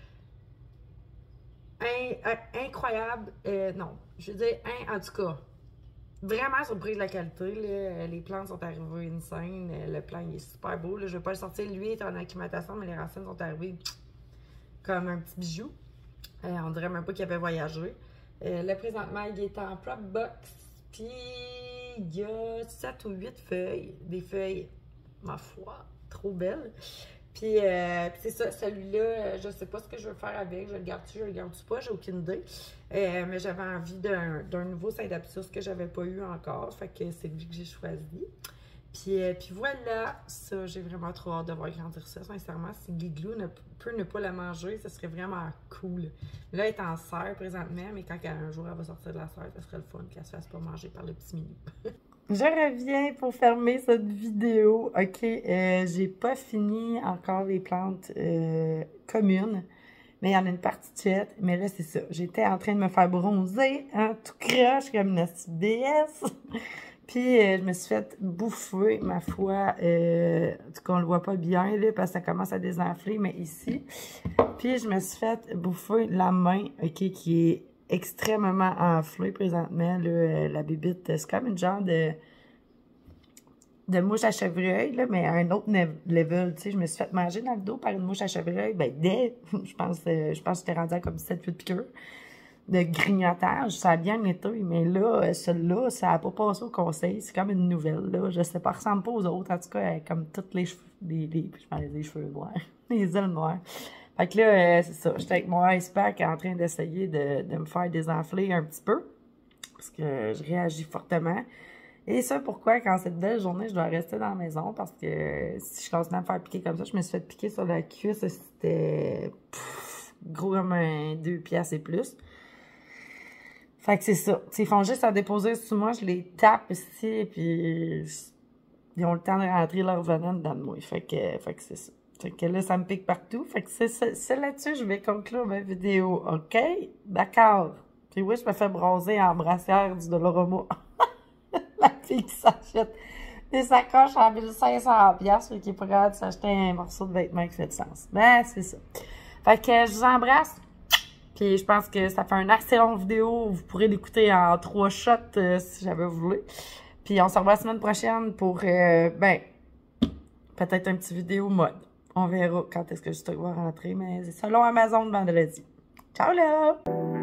In, euh, incroyable. Euh, non, je veux dire, in, en tout cas, vraiment surprise de la qualité. Là. Les plantes sont arrivées insane. Le plant il est super beau. Là. Je ne vais pas le sortir. Lui est en acclimatation, mais les racines sont arrivées comme un petit bijou. Euh, on dirait même pas qu'il avait voyagé. Euh, là, présentement, il est en prop box. Puis, il y a sept ou huit feuilles. Des feuilles, ma foi, trop belles. Puis, euh, puis c'est ça, celui-là, je sais pas ce que je veux faire avec. Je le garde-tu, je le garde-tu pas, j'ai aucune idée. Euh, mais j'avais envie d'un d'un nouveau Scindapsus que j'avais pas eu encore. Fait que c'est lui que j'ai choisi. Puis, euh, puis voilà, ça, j'ai vraiment trop hâte de voir grandir ça. Sincèrement, si Giglou ne peut ne pas le manger, ça serait vraiment cool. Là, elle est en serre présentement, mais quand un jour elle va sortir de la serre, ça serait le fun qu'elle se fasse pas manger par le petit minou. Je reviens pour fermer cette vidéo. OK, euh, j'ai pas fini encore les plantes euh, communes, mais il y en a une partie de faite. Mais là, c'est ça. J'étais en train de me faire bronzer, hein, tout croche comme une D S. Puis, euh, je me suis fait bouffer, ma foi. Euh, en tout cas, on le voit pas bien, là, parce que ça commence à désenfler, mais ici. Puis, je me suis fait bouffer la main, OK, qui est extrêmement enflée présentement, là, la bébite. C'est comme une genre de de mouche à chevreuil, là, mais à un autre level, tu sais, je me suis fait manger dans le dos par une mouche à chevreuil, ben, dès, je pense, euh, je pense que j'étais rendue à comme sept huit piqûres de grignotage, ça a bien été, mais là, celle-là, ça n'a pas passé au conseil, c'est comme une nouvelle, là, je sais pas, elle ressemble pas aux autres, en tout cas, elle a comme toutes les cheveux, les, les, je parlais des cheveux noirs, les ailes noires. Fait que là, euh, c'est ça, j'étais avec mon ice pack en train d'essayer de, de me faire désenfler un petit peu, parce que je réagis fortement. Et ça, pourquoi, quand c'est une belle journée, je dois rester dans la maison, parce que si je continue à me faire piquer comme ça, je me suis fait piquer sur la cuisse, c'était gros comme un deux piastres et plus. Fait que c'est ça. T'sais, ils font juste à déposer sous moi, je les tape ici, puis ils ont le temps de rentrer leur venin dedans de moi. Fait que, fait que c'est ça. Fait que là, ça me pique partout. Fait que c'est, c'est, c'est là-dessus que je vais conclure ma vidéo. OK? D'accord. Puis oui, je me fais brasser en brassière du Dolorama. La fille qui s'achète des sacoches à mille cinq cents piastres et qui est pas capable de s'acheter un morceau de vêtement qui fait de sens. Ben, c'est ça. Fait que je vous embrasse. Puis je pense que ça fait une assez longue vidéo. Vous pourrez l'écouter en trois shots euh, si j'avais voulu. Puis on se revoit la semaine prochaine pour, euh, ben, peut-être un petit vidéo mode. On verra quand est-ce que je vais rentrer, mais c'est selon Amazon vendredi. Ciao là!